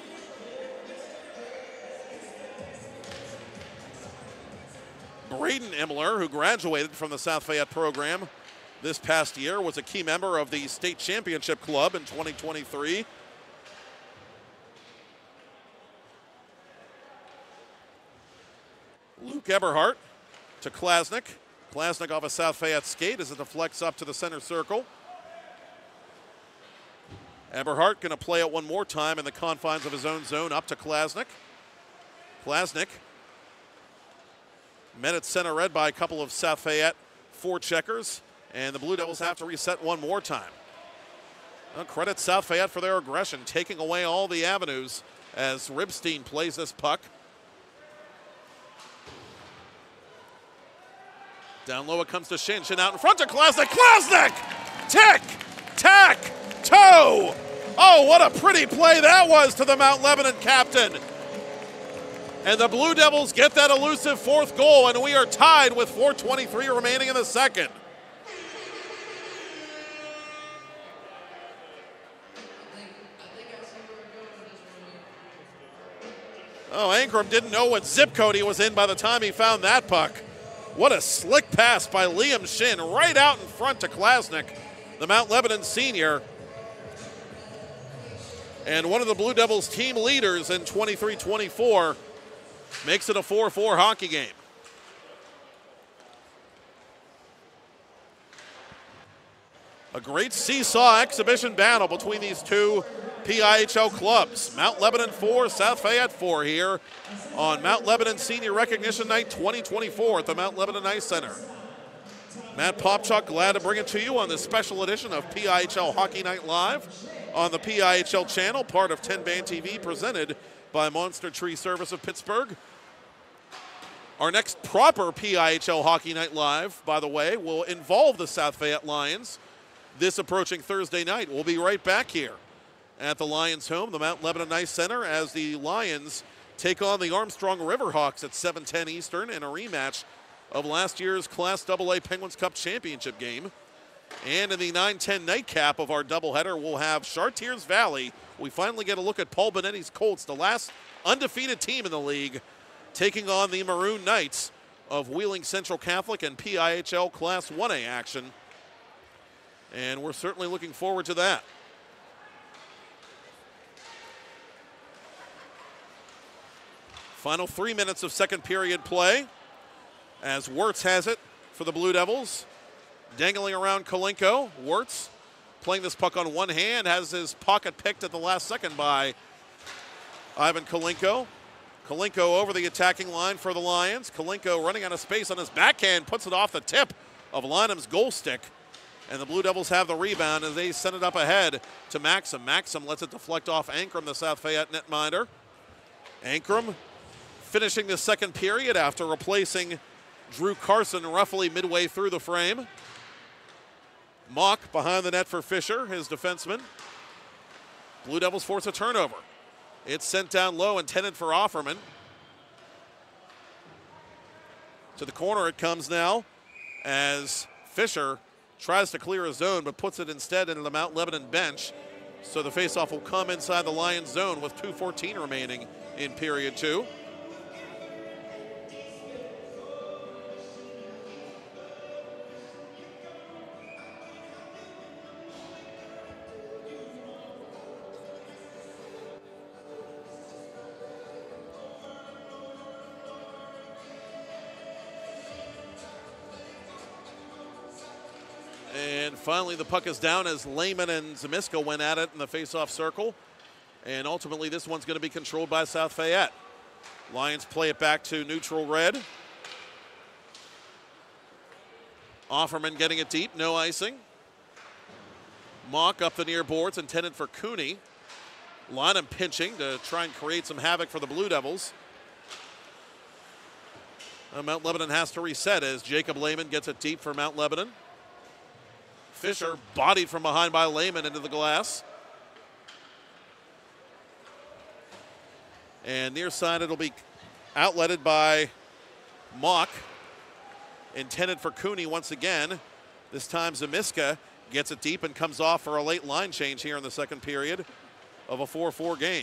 Braden Imler, who graduated from the South Fayette program this past year, was a key member of the state championship club in twenty twenty-three. Luke Eberhardt to Klasnick. Klasnick off a South Fayette skate as it deflects up to the center circle. Eberhardt going to play it one more time in the confines of his own zone up to Klasnick. Klasnick met at center red by a couple of South Fayette forecheckers, and the Blue Devils have to reset one more time. Well, credit South Fayette for their aggression, taking away all the avenues as Ribstein plays this puck. Down low it comes to Shin. Shin out in front to Klasnick. Klasnick! Tick! Tack! Toe! Oh, what a pretty play that was to the Mount Lebanon captain. And the Blue Devils get that elusive fourth goal, and we are tied with four twenty-three remaining in the second. Oh, Ankrum didn't know what zip code he was in by the time he found that puck. What a slick pass by Liam Shin right out in front to Klasnick, the Mount Lebanon senior. And one of the Blue Devils team leaders in twenty-three twenty-four makes it a four four hockey game. A great seesaw exhibition battle between these two P I H L clubs. Mount Lebanon four, South Fayette four here on Mount Lebanon Senior Recognition Night twenty twenty-four at the Mount Lebanon Ice Center. Matt Popchock, glad to bring it to you on this special edition of P I H L Hockey Night Live on the P I H L channel, part of ten band T V, presented by Monster Tree Service of Pittsburgh. Our next proper P I H L Hockey Night Live, by the way, will involve the South Fayette Lions this approaching Thursday night. We'll be right back here at the Lions' home, the Mount Lebanon Ice Center, as the Lions take on the Armstrong Riverhawks at seven ten Eastern in a rematch of last year's Class double A Penguins Cup Championship game. And in the nine ten nightcap of our doubleheader, we'll have Chartiers Valley. We finally get a look at Paul Benetti's Colts, the last undefeated team in the league, taking on the Maroon Knights of Wheeling Central Catholic and P I H L Class one A action. And we're certainly looking forward to that. Final three minutes of second period play as Wirtz has it for the Blue Devils. Dangling around Kalinko. Wirtz playing this puck on one hand, has his pocket picked at the last second by Ivan Kalinko. Kalinko over the attacking line for the Lions. Kalinko running out of space on his backhand, puts it off the tip of Lynham's goal stick. And the Blue Devils have the rebound as they send it up ahead to Maxim. Maxim lets it deflect off Ankrum, the South Fayette netminder. Ankrum finishing the second period after replacing Drew Carson roughly midway through the frame. Mock behind the net for Fisher, his defenseman. Blue Devils force a turnover. It's sent down low, intended for Offerman. To the corner it comes now as Fisher tries to clear a zone but puts it instead into the Mount Lebanon bench. So the faceoff will come inside the Lions zone with two fourteen remaining in period two. And finally, the puck is down as Lehman and Zamiska went at it in the face-off circle. And ultimately, this one's going to be controlled by South Fayette. Lions play it back to neutral red. Offerman getting it deep, no icing. Mock up the near boards, intended for Cooney. Lynham pinching to try and create some havoc for the Blue Devils. Uh, Mount Lebanon has to reset as Jacob Lehman gets it deep for Mount Lebanon. Fisher bodied from behind by Lehman into the glass. And near side it'll be outletted by Mock. Intended for Cooney once again. This time Zamiska gets it deep and comes off for a late line change here in the second period of a four four game.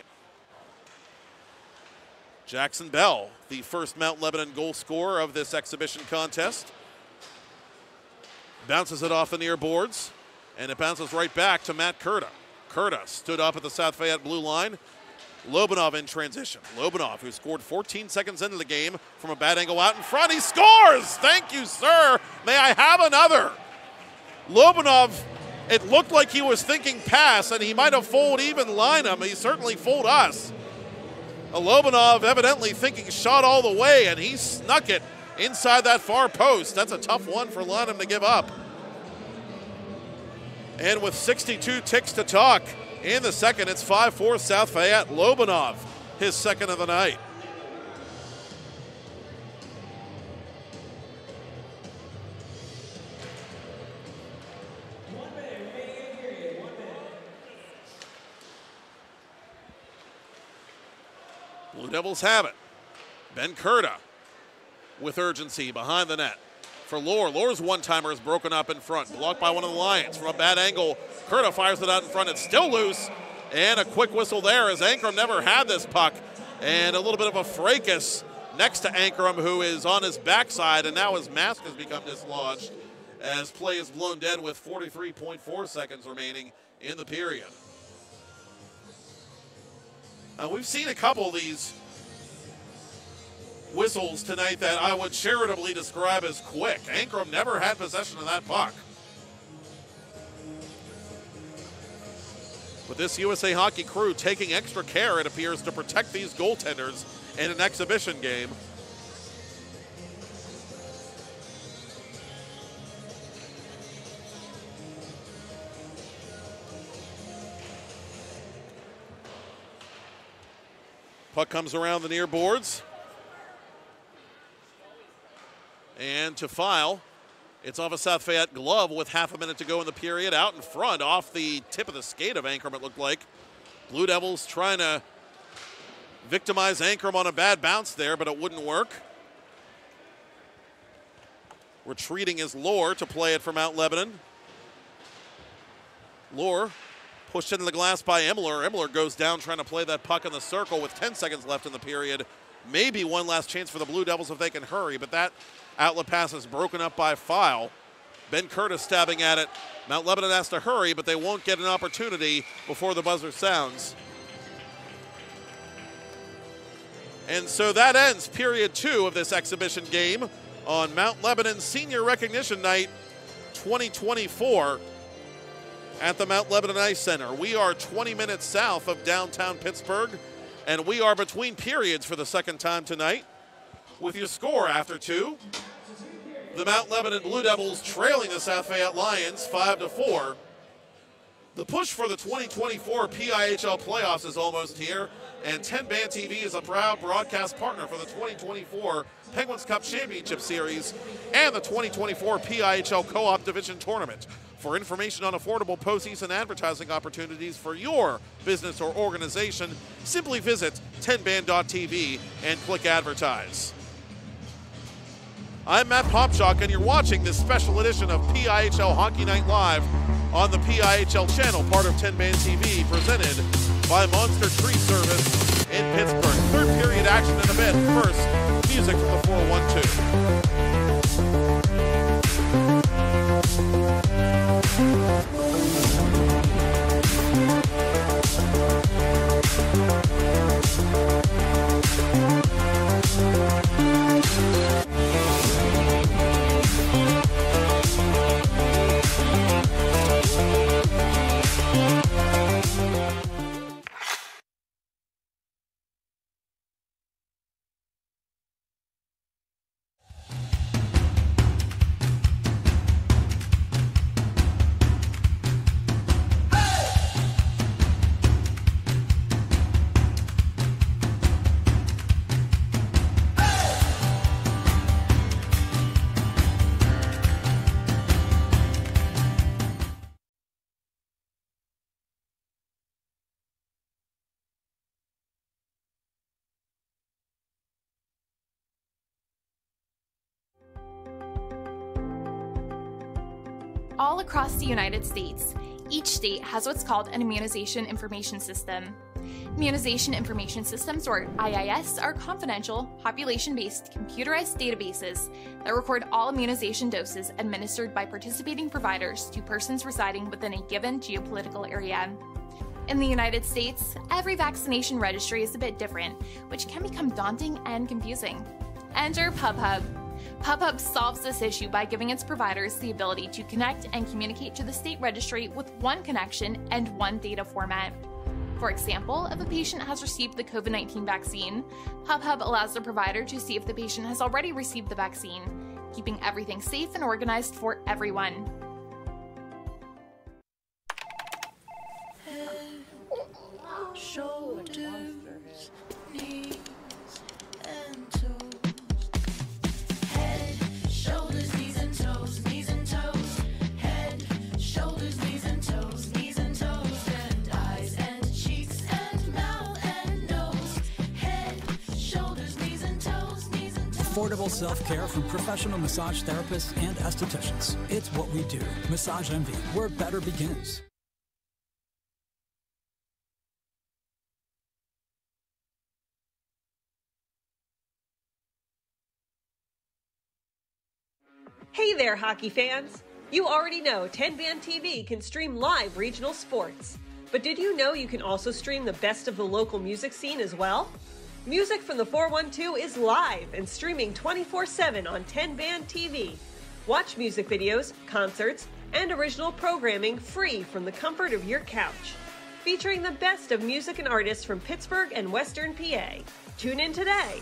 Jackson Bell, the first Mount Lebanon goal scorer of this exhibition contest. Bounces it off the near boards, and it bounces right back to Matt Kurta. Kurta stood up at the South Fayette blue line. Lobanov in transition. Lobanov, who scored fourteen seconds into the game from a bad angle out in front. He scores! Thank you, sir. May I have another? Lobanov, it looked like he was thinking pass, and he might have fooled even Lynham. He certainly fooled us. A Lobanov evidently thinking shot all the way, and he snuck it inside that far post. That's a tough one for Lynham to give up. And with sixty-two ticks to talk in the second, it's five four South Fayette. Lobanov, his second of the night. Devils have it. Ben Kurta with urgency behind the net. For Lohr. Lohr's one-timer is broken up in front. Blocked by one of the Lions from a bad angle. Kurta fires it out in front. It's still loose. And a quick whistle there as Ankrum never had this puck. And a little bit of a fracas next to Ankrum, who is on his backside, and now his mask has become dislodged as play is blown dead with forty-three point four seconds remaining in the period. Now, we've seen a couple of these whistles tonight that I would charitably describe as quick. Ankrum never had possession of that puck. But this U S A Hockey crew taking extra care, it appears, to protect these goaltenders in an exhibition game. Puck comes around the near boards. And to foul, it's off a South Fayette glove with half a minute to go in the period. Out in front, off the tip of the skate of Ankrum, it looked like. Blue Devils trying to victimize Ankrum on a bad bounce there, but it wouldn't work. Retreating is Lohr to play it for Mount Lebanon. Lohr pushed into the glass by Emler. Emler goes down trying to play that puck in the circle with ten seconds left in the period. Maybe one last chance for the Blue Devils if they can hurry, but that outlet pass is broken up by foul. Ben Kurta stabbing at it. Mount Lebanon has to hurry, but they won't get an opportunity before the buzzer sounds. And so that ends period two of this exhibition game on Mount Lebanon Senior Recognition Night twenty twenty-four at the Mount Lebanon Ice Center. We are twenty minutes south of downtown Pittsburgh, and we are between periods for the second time tonight. With your score after two, the Mount Lebanon Blue Devils trailing the South Fayette Lions five to four. The push for the twenty twenty-four P I H L playoffs is almost here, and ten Band T V is a proud broadcast partner for the twenty twenty-four Penguins Cup Championship Series and the twenty twenty-four P I H L Co-op Division Tournament. For information on affordable postseason advertising opportunities for your business or organization, simply visit ten band dot T V and click Advertise. I'm Matt Popchock, and you're watching this special edition of P I H L Hockey Night Live on the P I H L channel, part of ten band T V, presented by Monster Tree Service in Pittsburgh. Third period action in a bit. First, music from the four one two. All across the United States, each state has what's called an immunization information system. Immunization information systems, or I I S, are confidential, population-based, computerized databases that record all immunization doses administered by participating providers to persons residing within a given geopolitical area. In the United States, every vaccination registry is a bit different, which can become daunting and confusing. Enter PubHub. PubHub solves this issue by giving its providers the ability to connect and communicate to the state registry with one connection and one data format. For example, if a patient has received the COVID nineteen vaccine, PubHub allows the provider to see if the patient has already received the vaccine, keeping everything safe and organized for everyone. Head, shoulders, knees, and toes. Head, shoulders, knees and toes, knees and toes. Head, shoulders, knees and toes, knees and toes. And eyes and cheeks and mouth and nose. Head, shoulders, affordable self-care from professional massage therapists and estheticians. It's what we do. Massage Envy, where better begins. Hey there, hockey fans! You already know ten band T V can stream live regional sports. But did you know you can also stream the best of the local music scene as well? Music from the four one two is live and streaming twenty-four seven on ten band T V. Watch music videos, concerts, and original programming free from the comfort of your couch. Featuring the best of music and artists from Pittsburgh and Western P A. Tune in today.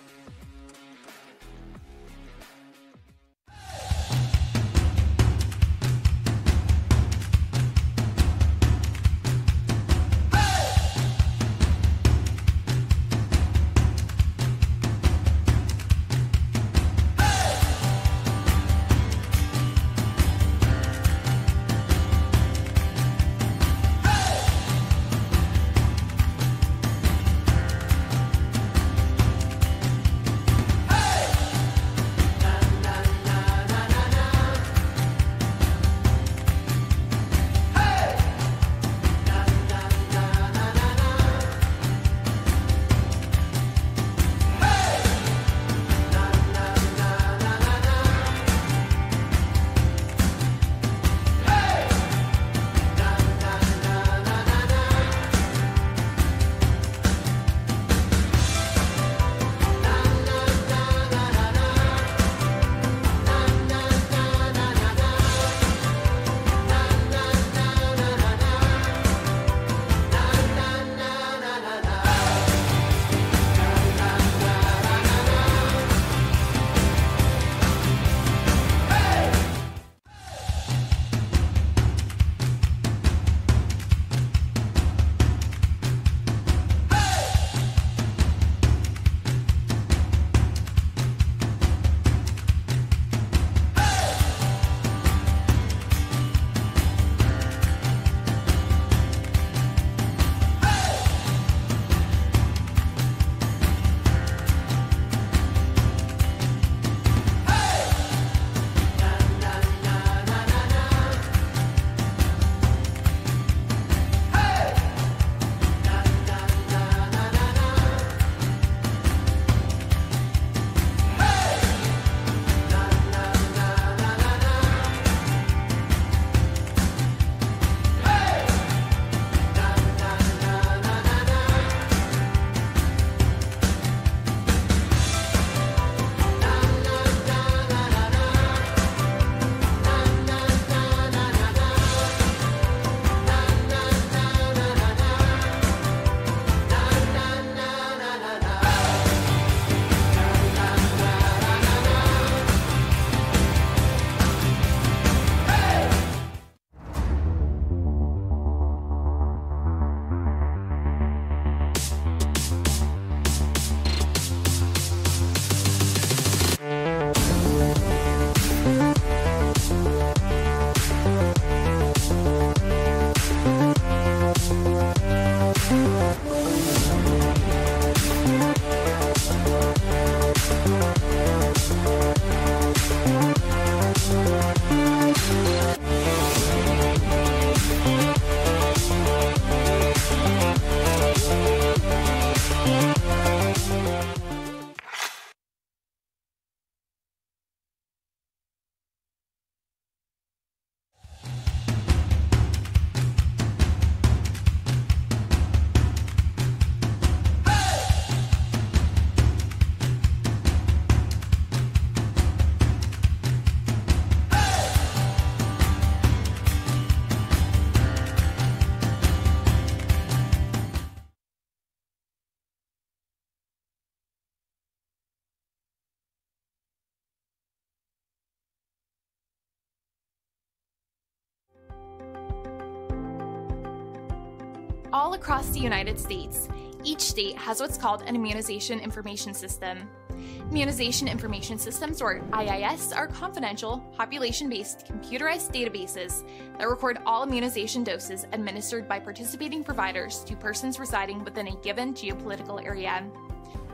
All across the United States, each state has what's called an immunization information system. Immunization information systems, or I I S, are confidential, population-based, computerized databases that record all immunization doses administered by participating providers to persons residing within a given geopolitical area.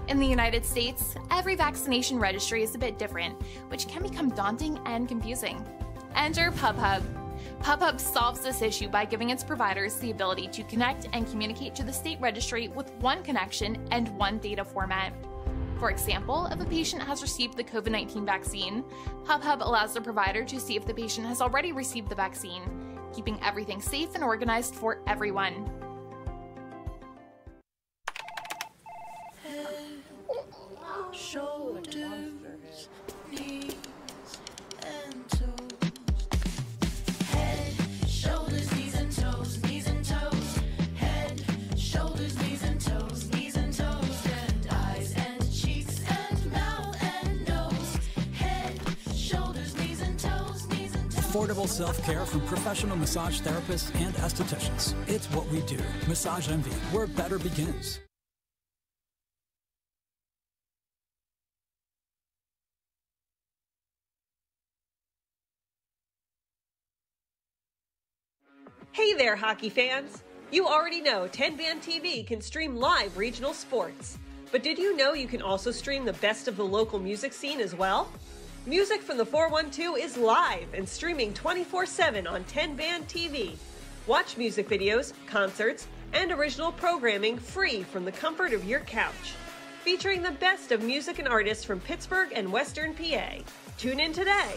In the United States, every vaccination registry is a bit different, which can become daunting and confusing. Enter PubHub. PubHub solves this issue by giving its providers the ability to connect and communicate to the state registry with one connection and one data format. For example, if a patient has received the COVID nineteen vaccine, PubHub allows the provider to see if the patient has already received the vaccine, keeping everything safe and organized for everyone. Shoulders, knees, and toes. Head, shoulders, knees and toes, knees and toes. Head, shoulders, knees and toes, knees and toes. And eyes and cheeks and mouth and nose. Head, shoulders, knees and toes, knees and toes. Affordable self-care from professional massage therapists and estheticians. It's what we do. Massage Envy, where better begins. Hey there, hockey fans! You already know ten band T V can stream live regional sports. But did you know you can also stream the best of the local music scene as well? Music from the four one two is live and streaming twenty-four seven on ten band T V. Watch music videos, concerts, and original programming free from the comfort of your couch. Featuring the best of music and artists from Pittsburgh and Western P A. Tune in today.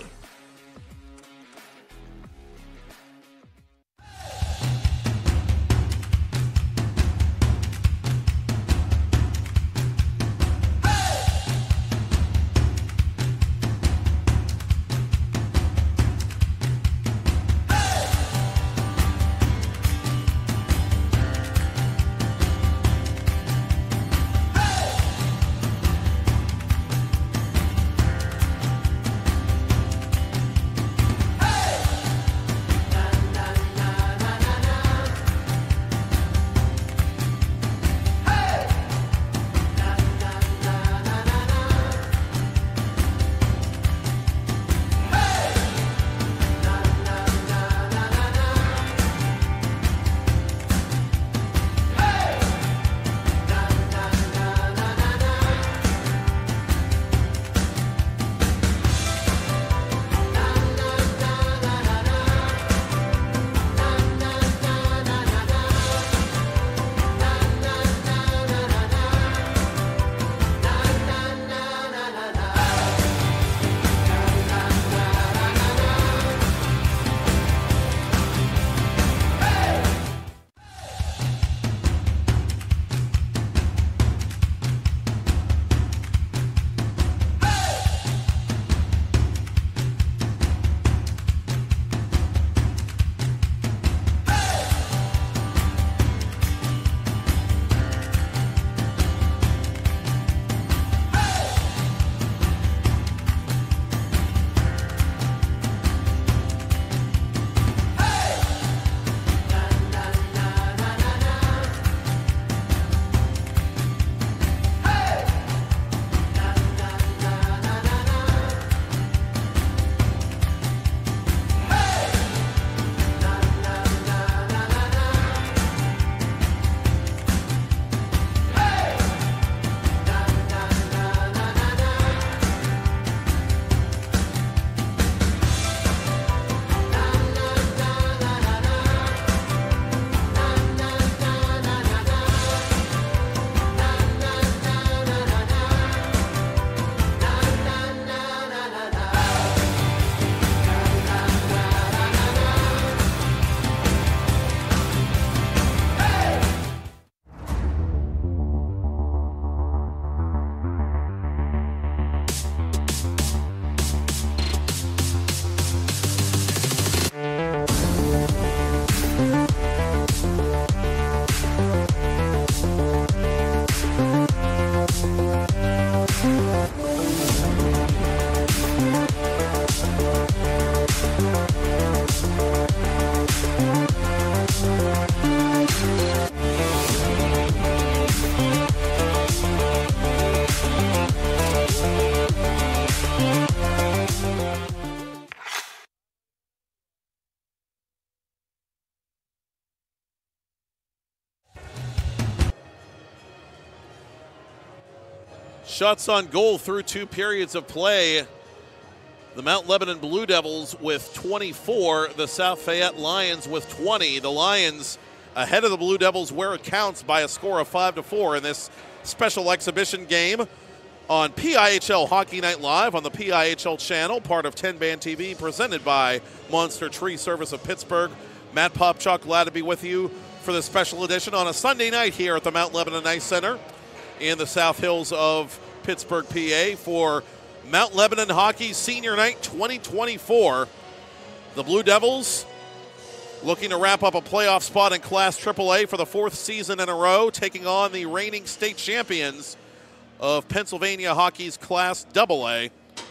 Shots on goal through two periods of play. The Mount Lebanon Blue Devils with twenty-four, the South Fayette Lions with twenty. The Lions ahead of the Blue Devils where it counts by a score of five to four in this special exhibition game on P I H L Hockey Night Live on the P I H L channel, part of ten band T V, presented by Monster Tree Service of Pittsburgh. Matt Popchock, glad to be with you for this special edition on a Sunday night here at the Mount Lebanon Ice Center in the South Hills of Pittsburgh, P A, for Mount Lebanon Hockey Senior Night twenty twenty-four. The Blue Devils looking to wrap up a playoff spot in Class triple A for the fourth season in a row, taking on the reigning state champions of Pennsylvania Hockey's Class double A.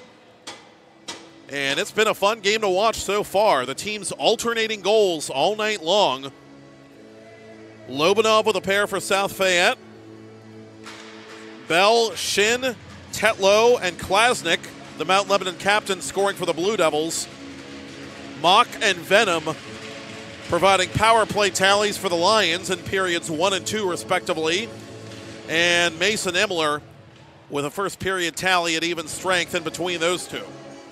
And it's been a fun game to watch so far. The teams alternating goals all night long. Lobanov with a pair for South Fayette. Bell, Shin, Tetlow, and Klasnick, the Mount Lebanon captain, scoring for the Blue Devils. Mock and Venom providing power play tallies for the Lions in periods one and two, respectively. And Mason Imler with a first period tally at even strength in between those two.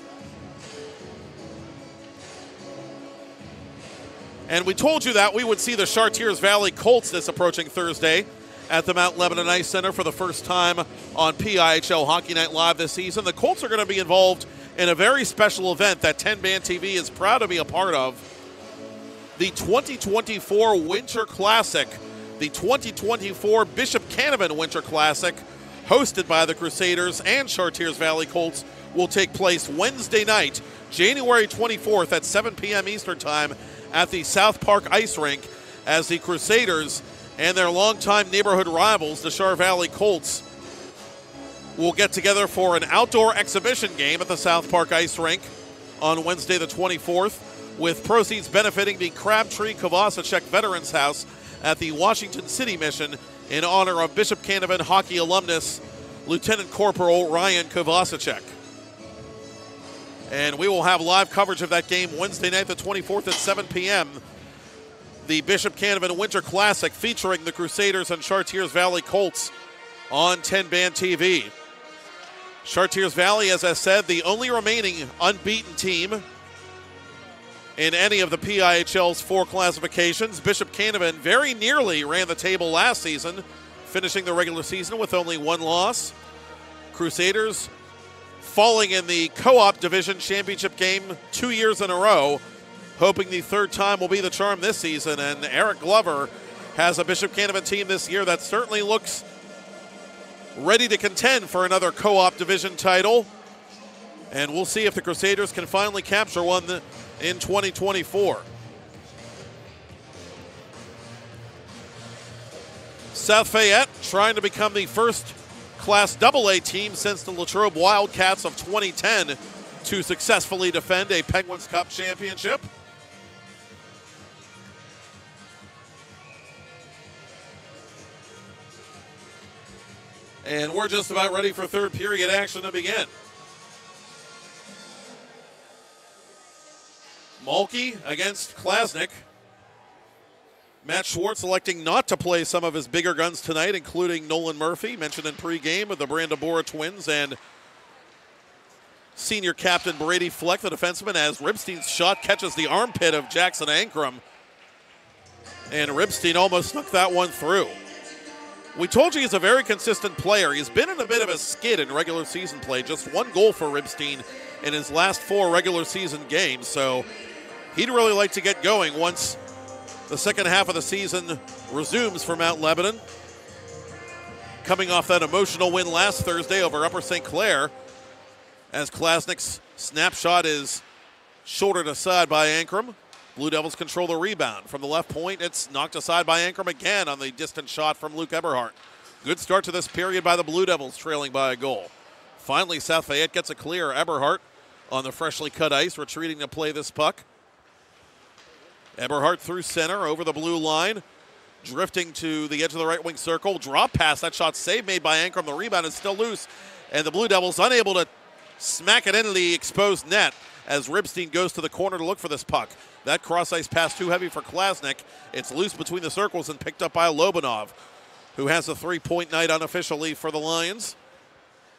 And we told you that we would see the Chartiers Valley Colts this approaching Thursday at the Mount Lebanon Ice Center for the first time on P I H L Hockey Night Live this season. The Colts are going to be involved in a very special event that ten band T V is proud to be a part of. The twenty twenty-four Winter Classic, the twenty twenty-four Bishop Canavan Winter Classic, hosted by the Crusaders and Chartiers Valley Colts, will take place Wednesday night, January twenty-fourth at seven p.m. Eastern Time at the South Park Ice Rink, as the Crusaders and their longtime neighborhood rivals, the Char Valley Colts, will get together for an outdoor exhibition game at the South Park Ice Rink on Wednesday the twenty-fourth, with proceeds benefiting the Crabtree Kovacic Veterans House at the Washington City Mission in honor of Bishop Canavan hockey alumnus Lieutenant Corporal Ryan Kovacic. And we will have live coverage of that game Wednesday night the twenty-fourth at seven p.m. The Bishop Canavan Winter Classic featuring the Crusaders and Chartiers Valley Colts on ten band T V. Chartiers Valley, as I said, the only remaining unbeaten team in any of the P I H L's four classifications. Bishop Canavan very nearly ran the table last season, finishing the regular season with only one loss. Crusaders falling in the co-op division championship game two years in a row, hoping the third time will be the charm this season. And Eric Glover has a Bishop Canavan team this year that certainly looks ready to contend for another co-op division title. And we'll see if the Crusaders can finally capture one in twenty twenty-four. South Fayette trying to become the first Class double A team since the Latrobe Wildcats of twenty ten to successfully defend a Penguins Cup championship. And we're just about ready for third period action to begin. Mulkey against Klasnick. Matt Schwartz electing not to play some of his bigger guns tonight, including Nolan Murphy, mentioned in pregame, of the Brandabora Twins, and senior captain Brady Fleck, the defenseman, as Ribstein's shot catches the armpit of Jackson Ankrum. And Ribstein almost snuck that one through. We told you he's a very consistent player. He's been in a bit of a skid in regular season play. Just one goal for Ribstein in his last four regular season games. So he'd really like to get going once the second half of the season resumes for Mount Lebanon. Coming off that emotional win last Thursday over Upper Saint Clair, as Klasnick's snapshot is shouldered aside by Ankrum. Blue Devils control the rebound. From the left point, it's knocked aside by Ankrum again on the distant shot from Luke Eberhardt. Good start to this period by the Blue Devils, trailing by a goal. Finally, South Fayette gets a clear. Eberhardt on the freshly cut ice, retreating to play this puck. Eberhardt through center, over the blue line, drifting to the edge of the right wing circle. Drop pass, that shot saved, made by Ankrum. The rebound is still loose, and the Blue Devils unable to smack it into the exposed net as Ribstein goes to the corner to look for this puck. That cross-ice pass too heavy for Klasnick. It's loose between the circles and picked up by Lobanov, who has a three-point night unofficially for the Lions.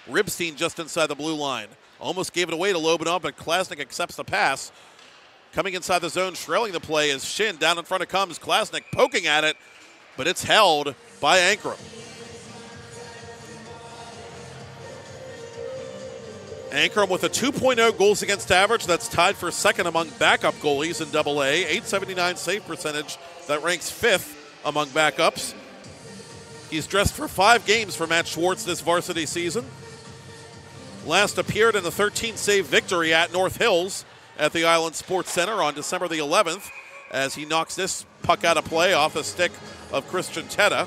Ribstein just inside the blue line. Almost gave it away to Lobanov, but Klasnick accepts the pass. Coming inside the zone, trailing the play is Shin. Down in front it comes. Klasnick poking at it, but it's held by Ankrum. Ankrum with a two point oh goals against average. That's tied for second among backup goalies in double A. eight seventy-nine save percentage. That ranks fifth among backups. He's dressed for five games for Matt Schwartz this varsity season. Last appeared in a thirteen save victory at North Hills at the Island Sports Center on December the eleventh as he knocks this puck out of play off the stick of Christian Teta.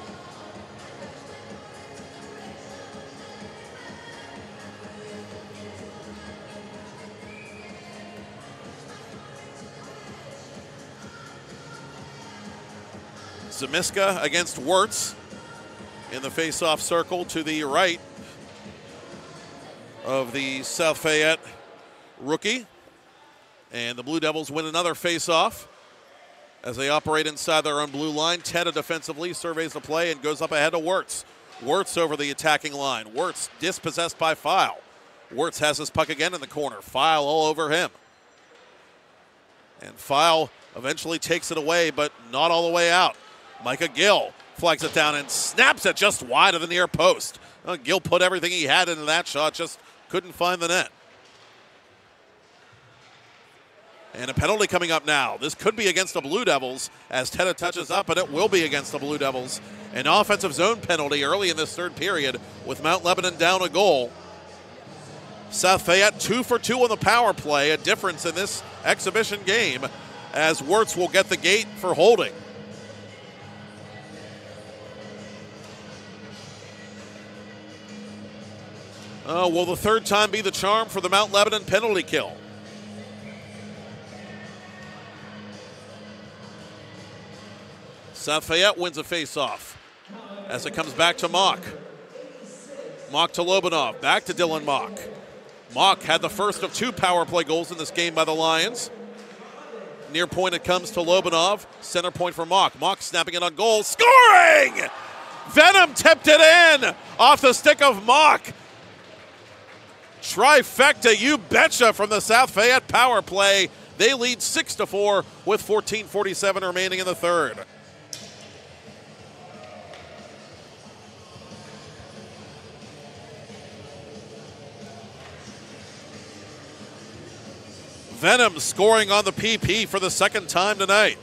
Zamiska against Wirtz in the face-off circle to the right of the South Fayette rookie. And the Blue Devils win another face-off as they operate inside their own blue line. Teta defensively surveys the play and goes up ahead of Wirtz. Wirtz over the attacking line. Wirtz dispossessed by File. Wirtz has his puck again in the corner. File all over him. And File eventually takes it away, but not all the way out. Micah Gill flags it down and snaps it just wide of the near post. Well, Gill put everything he had into that shot, just couldn't find the net. And a penalty coming up now. This could be against the Blue Devils as Teta touches up, and it will be against the Blue Devils. An offensive zone penalty early in this third period with Mount Lebanon down a goal. South Fayette two for two on the power play, a difference in this exhibition game as Wirtz will get the gate for holding. Uh, will the third time be the charm for the Mount Lebanon penalty kill? South Fayette wins a face-off as it comes back to Mock. Mock to Lobanov, back to Dylan Mock. Mock had the first of two power play goals in this game by the Lions. Near point it comes to Lobanov, center point for Mock. Mock snapping it on goal, scoring! Venom tipped it in off the stick of Mock. Trifecta, you betcha, from the South Fayette power play. They lead six to four with fourteen forty-seven remaining in the third. Venom scoring on the P P for the second time tonight.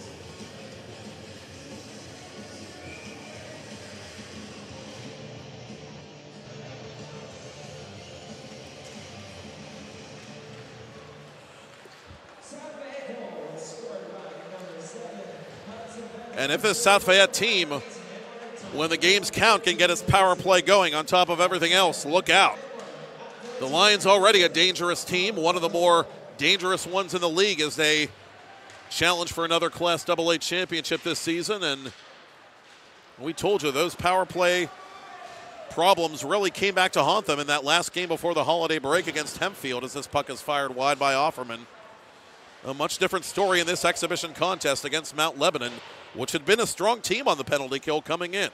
And if this South Fayette team, when the games count, can get its power play going on top of everything else, look out. The Lions already a dangerous team, one of the more dangerous ones in the league as they challenge for another Class double A championship this season. And we told you those power play problems really came back to haunt them in that last game before the holiday break against Hempfield as this puck is fired wide by Offerman. A much different story in this exhibition contest against Mount Lebanon, which had been a strong team on the penalty kill coming in.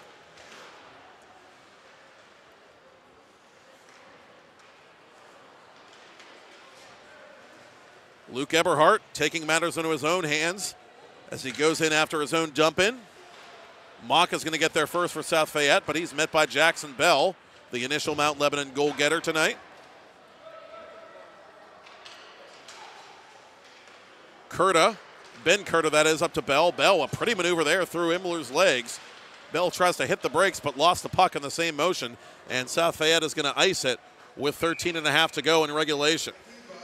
Luke Eberhardt taking matters into his own hands as he goes in after his own dump in. Mock is going to get there first for South Fayette, but he's met by Jackson Bell, the initial Mount Lebanon goal getter tonight. Curta, Ben Curta that is, up to Bell. Bell, a pretty maneuver there through Imler's legs. Bell tries to hit the brakes but lost the puck in the same motion, and South Fayette is going to ice it with thirteen and a half to go in regulation.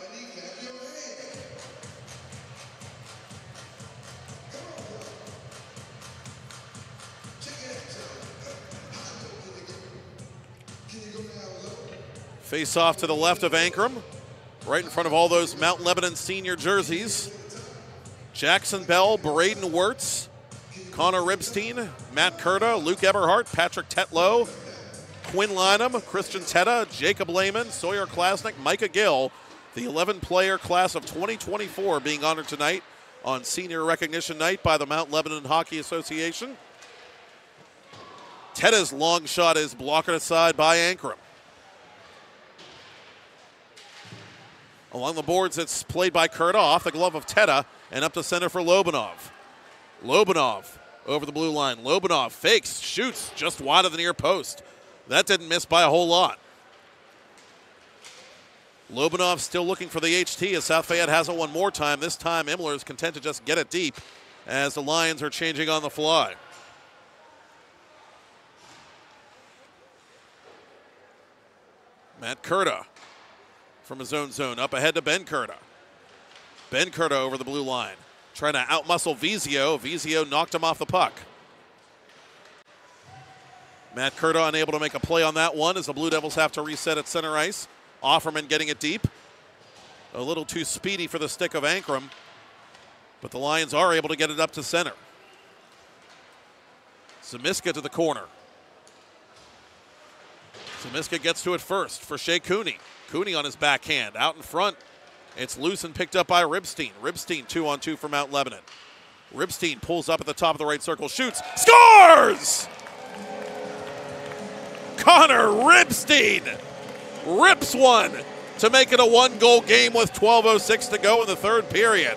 Face off to the left of Ankrum, right in front of all those Mount Lebanon senior jerseys. Jackson Bell, Braden Wirtz, Connor Ribstein, Matt Curta, Luke Eberhardt, Patrick Tetlow, Quinn Lynham, Christian Teta, Jacob Lehman, Sawyer Klasnick, Micah Gill, the eleven-player class of twenty twenty-four being honored tonight on Senior Recognition Night by the Mount Lebanon Hockey Association. Teta's long shot is blocked aside by Ankrum. Along the boards, it's played by Kurta, off the glove of Teta, and up to center for Lobanov. Lobanov over the blue line. Lobanov fakes, shoots just wide of the near post. That didn't miss by a whole lot. Lobanov still looking for the H T as South Fayette has it one more time. This time, Imler is content to just get it deep as the Lions are changing on the fly. Matt Kurta from his own zone, up ahead to Ben Kurta. Ben Kurta over the blue line, trying to outmuscle Vizio. Vizio knocked him off the puck. Matt Kurta unable to make a play on that one as the Blue Devils have to reset at center ice. Offerman getting it deep. A little too speedy for the stick of Ankrum, but the Lions are able to get it up to center. Zamiska to the corner. Zamiska gets to it first for Shea Cooney. Cooney on his backhand, out in front. It's loose and picked up by Ribstein. Ribstein two on two for Mount Lebanon. Ribstein pulls up at the top of the right circle, shoots, scores! Connor Ribstein rips one to make it a one-goal game with twelve oh six to go in the third period.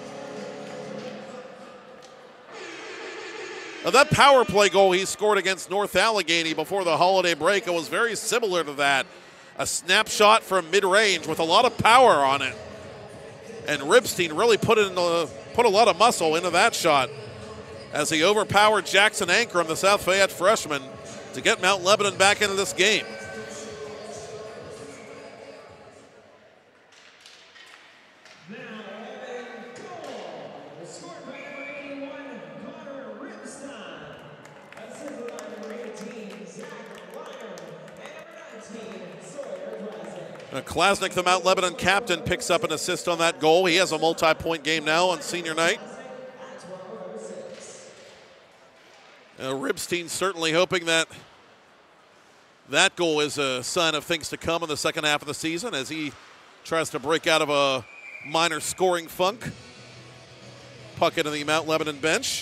Now that power play goal he scored against North Allegheny before the holiday break, it was very similar to that. A snapshot from mid-range with a lot of power on it. And Ribstein really put, it in the, put a lot of muscle into that shot as he overpowered Jackson Ankrum, the South Fayette freshman, to get Mount Lebanon back into this game. Uh, Klasnick, the Mount Lebanon captain, picks up an assist on that goal. He has a multi-point game now on senior night. Uh, Ribstein certainly hoping that that goal is a sign of things to come in the second half of the season as he tries to break out of a minor scoring funk. Puck into the Mount Lebanon bench.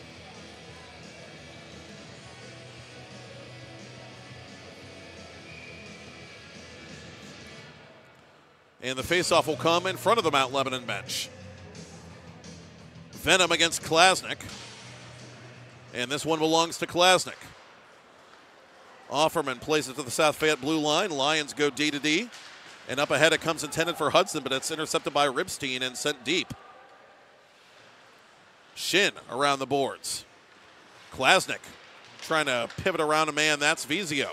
And the faceoff will come in front of the Mount Lebanon bench. Venom against Klasnick. And this one belongs to Klasnick. Offerman plays it to the South Fayette blue line. Lions go D to D. And up ahead it comes intended for Hudson, but it's intercepted by Ribstein and sent deep. Shin around the boards. Klasnick trying to pivot around a man. That's Vizio.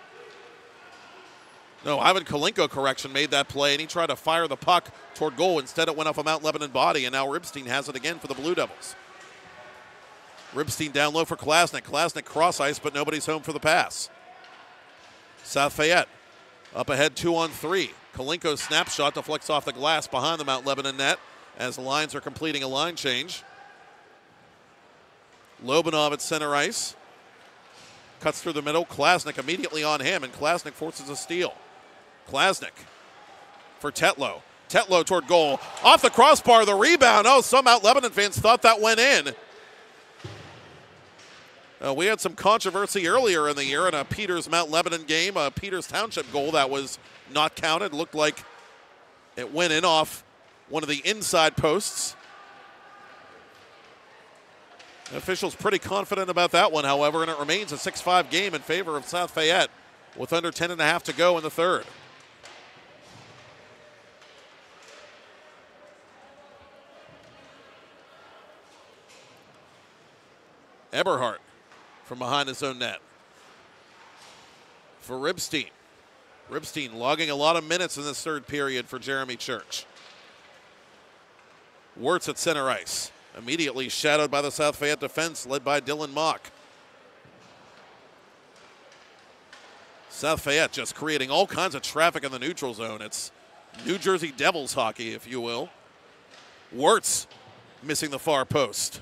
No, Ivan Kalinko, correction, made that play, and he tried to fire the puck toward goal. Instead, it went off a Mount Lebanon body, and now Ribstein has it again for the Blue Devils. Ribstein down low for Klasnick. Klasnick cross ice, but nobody's home for the pass. South Fayette up ahead two on three. Kalinko's snapshot deflects off the glass behind the Mount Lebanon net as the Lions are completing a line change. Lobanov at center ice. Cuts through the middle. Klasnick immediately on him, and Klasnick forces a steal. Klasnick for Tetlow. Tetlow toward goal. Off the crossbar, the rebound. Oh, some Mount Lebanon fans thought that went in. Uh, we had some controversy earlier in the year in a Peters Mount Lebanon game, a Peters Township goal that was not counted. Looked like it went in off one of the inside posts. The officials pretty confident about that one, however, and it remains a six five game in favor of South Fayette with under ten and a half to go in the third. Eberhardt from behind his own net for Ribstein. Ribstein logging a lot of minutes in this third period for Jeremy Church. Wirtz at center ice. Immediately shadowed by the South Fayette defense led by Dylan Mock. South Fayette just creating all kinds of traffic in the neutral zone. It's New Jersey Devils hockey, if you will. Wirtz missing the far post.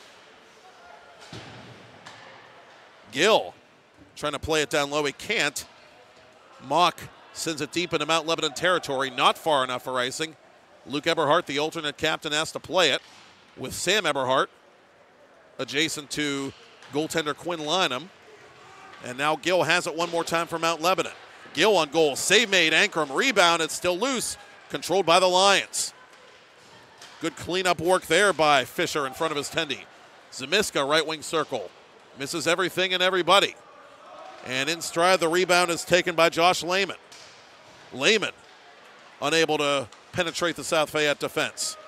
Gill trying to play it down low. He can't. Mock sends it deep into Mount Lebanon territory. Not far enough for icing. Luke Eberhardt, the alternate captain, has to play it with Sam Eberhardt adjacent to goaltender Quinn Lynham. And now Gill has it one more time for Mount Lebanon. Gill on goal. Save made. Ankrum rebound. It's still loose. controlled by the Lions. Good cleanup work there by Fisher in front of his tendy. Zamiska, right wing circle. Misses everything and everybody. And in stride, the rebound is taken by Josh Lehman. Lehman unable to penetrate the South Fayette defense.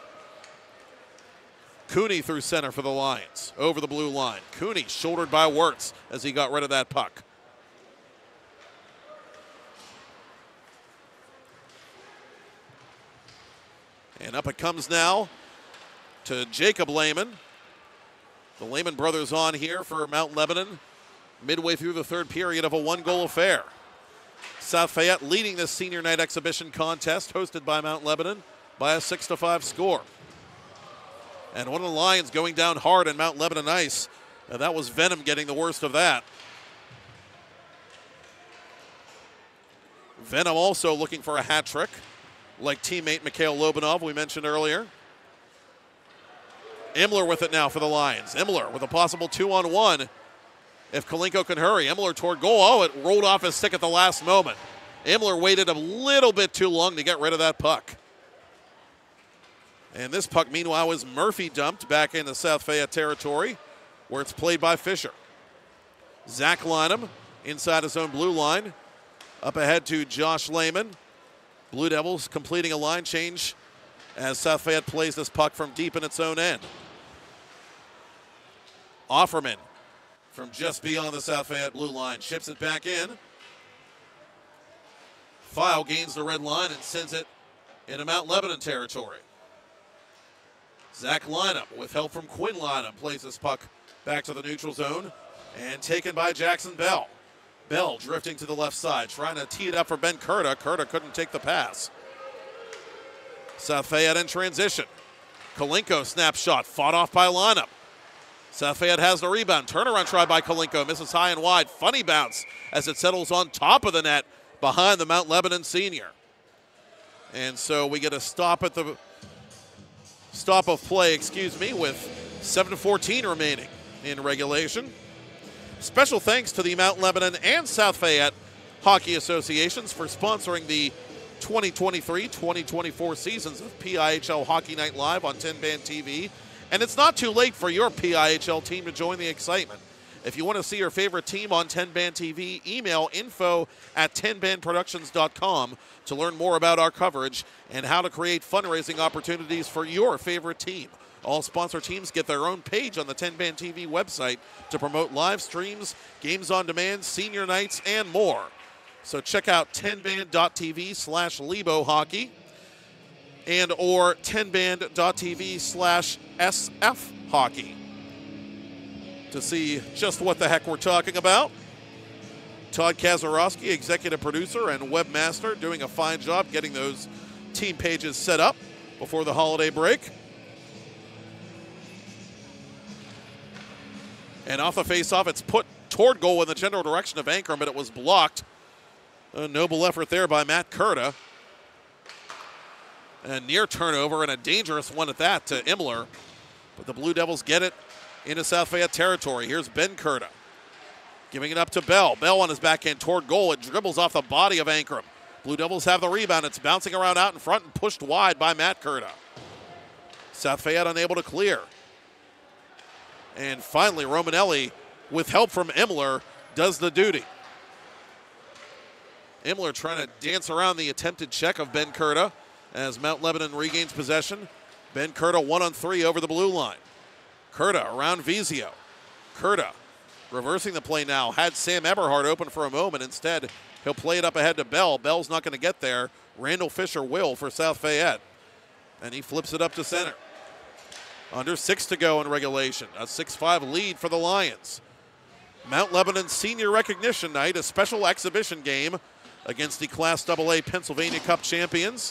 Cooney through center for the Lions. Over the blue line. Cooney shouldered by Wirtz as he got rid of that puck. And up it comes now to Jacob Lehman. The Lehman brothers on here for Mount Lebanon. Midway through the third period of a one-goal affair. South Fayette leading this senior night exhibition contest hosted by Mount Lebanon by a six to five score. And one of the Lions going down hard in Mount Lebanon ice. Uh, that was Venom getting the worst of that. Venom also looking for a hat trick, like teammate Mikhail Lobanov we mentioned earlier. Imler with it now for the Lions. Imler with a possible two-on-one. If Kalinko can hurry. Imler toward goal. Oh, it rolled off his stick at the last moment. Imler waited a little bit too long to get rid of that puck. And this puck, meanwhile, is Murphy dumped back into South Fayette territory, where it's played by Fisher. Zach Lynham inside his own blue line. Up ahead to Josh Lehman. Blue Devils completing a line change as South Fayette plays this puck from deep in its own end. Offerman from just beyond the South Fayette blue line ships it back in. File gains the red line and sends it into Mount Lebanon territory. Zach Lynham, with help from Quinn Lynham, plays this puck back to the neutral zone and taken by Jackson Bell. Bell drifting to the left side, trying to tee it up for Ben Curda. Curda couldn't take the pass. South Fayette in transition. Kalinko snap shot, fought off by Lynham. South Fayette has the rebound. Turnaround try by Kalinko, misses high and wide. Funny bounce as it settles on top of the net behind the Mount Lebanon senior. And so we get a stop at the stop of play, excuse me, with seven fourteen remaining in regulation. Special thanks to the Mount Lebanon and South Fayette Hockey Associations for sponsoring the twenty twenty-three twenty twenty-four seasons of P I H L Hockey Night Live on ten band T V. And it's not too late for your P I H L team to join the excitement. If you want to see your favorite team on ten band T V, email info at ten band productions dot com to learn more about our coverage and how to create fundraising opportunities for your favorite team. All sponsor teams get their own page on the ten band T V website to promote live streams, games on demand, senior nights, and more. So check out ten band dot T V slash Lebo Hockey and or ten band dot T V slash S F Hockey to see just what the heck we're talking about. Todd Kazarowski, executive producer and webmaster, doing a fine job getting those team pages set up before the holiday break. And off the face-off, it's put toward goal in the general direction of Ankrum, but it was blocked. A noble effort there by Matt Curda. A near turnover and a dangerous one at that to Imler. But the Blue Devils get it into South Fayette territory. Here's Ben Curda giving it up to Bell. Bell on his backhand toward goal. It dribbles off the body of Ankrum. Blue Devils have the rebound. It's bouncing around out in front and pushed wide by Matt Curda. South Fayette unable to clear. And finally, Romanelli, with help from Imler, does the duty. Imler trying to dance around the attempted check of Ben Curda as Mount Lebanon regains possession. Ben Curda one on three over the blue line. Curda around Vizio. Curda reversing the play now. Had Sam Eberhardt open for a moment. Instead, he'll play it up ahead to Bell. Bell's not going to get there. Randall Fisher will for South Fayette. And he flips it up to center. Under six to go in regulation. A six five lead for the Lions. Mount Lebanon Senior Recognition Night, a special exhibition game against the Class double A Pennsylvania Cup champions.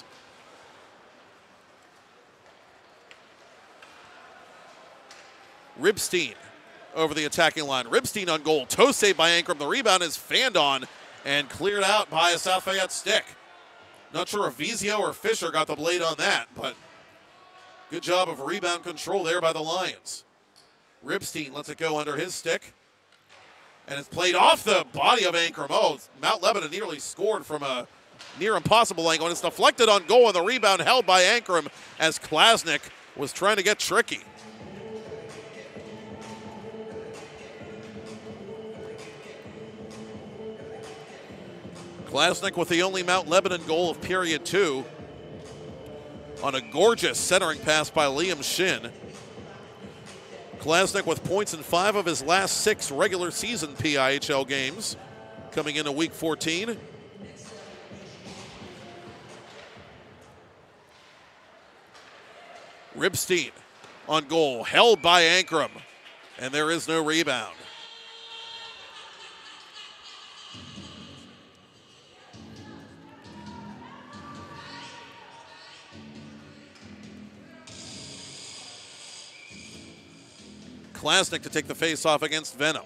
Ribstein over the attacking line. Ribstein on goal. Toe save by Ankrum. The rebound is fanned on and cleared out by a South Fayette stick. Not sure if Vizio or Fisher got the blade on that, but good job of rebound control there by the Lions. Ribstein lets it go under his stick. And it's played off the body of Ankrum. Oh, Mount Lebanon nearly scored from a near impossible angle, and it's deflected on goal, and the rebound held by Ankrum as Klasnick was trying to get tricky. Klasnick with the only Mount Lebanon goal of period two on a gorgeous centering pass by Liam Shin. Klasnick with points in five of his last six regular season P I H L games coming into week fourteen. Ribstein on goal, held by Ankrum, and there is no rebound. Klasnick to take the face-off against Venom.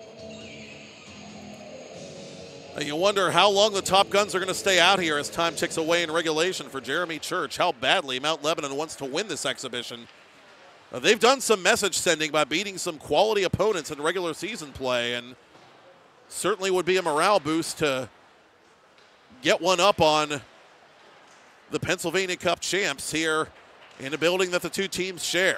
Now you wonder how long the Top Guns are going to stay out here as time ticks away in regulation for Jeremy Church. How badly Mount Lebanon wants to win this exhibition. Uh, they've done some message sending by beating some quality opponents in regular season play, and certainly would be a morale boost to get one up on the Pennsylvania Cup champs here in a building that the two teams share.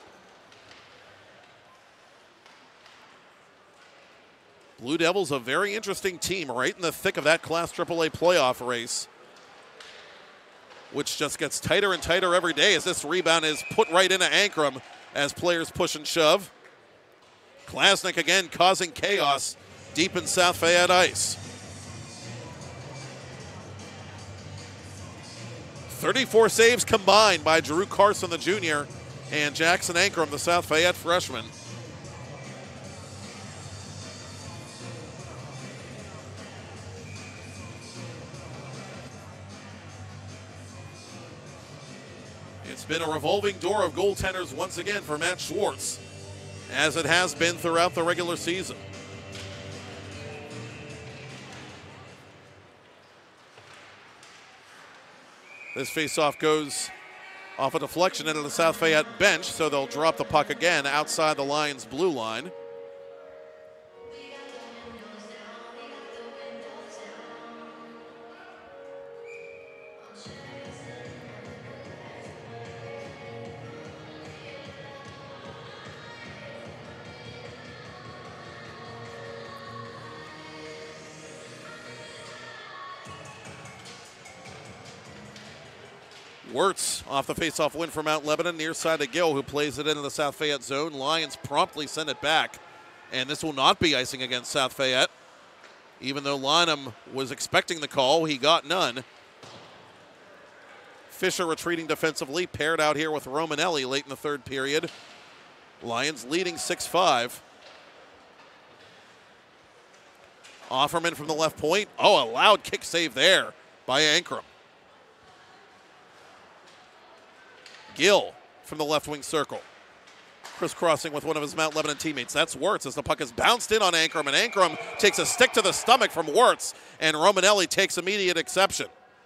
Blue Devils, a very interesting team right in the thick of that Class triple A playoff race, which just gets tighter and tighter every day as this rebound is put right into Ankrum as players push and shove. Klasnick again causing chaos deep in South Fayette ice. thirty-four saves combined by Drew Carson, the junior, and Jackson Ankrum, the South Fayette freshman. It's been a revolving door of goaltenders once again for Matt Schwartz, as it has been throughout the regular season. This faceoff goes off a deflection into the South Fayette bench, so they'll drop the puck again outside the Lions' blue line. Wirtz off the faceoff win for Mount Lebanon, near side to Gill, who plays it into the South Fayette zone. Lions promptly send it back, and this will not be icing against South Fayette. Even though Lynham was expecting the call, he got none. Fisher retreating defensively, paired out here with Romanelli late in the third period. Lions leading six five. Offerman from the left point. Oh, a loud kick save there by Ankrum. Gill from the left wing circle. Crisscrossing with one of his Mount Lebanon teammates. That's Wirtz as the puck is bounced in on Ankrum, and Ankrum takes a stick to the stomach from Wirtz, and Romanelli takes immediate exception.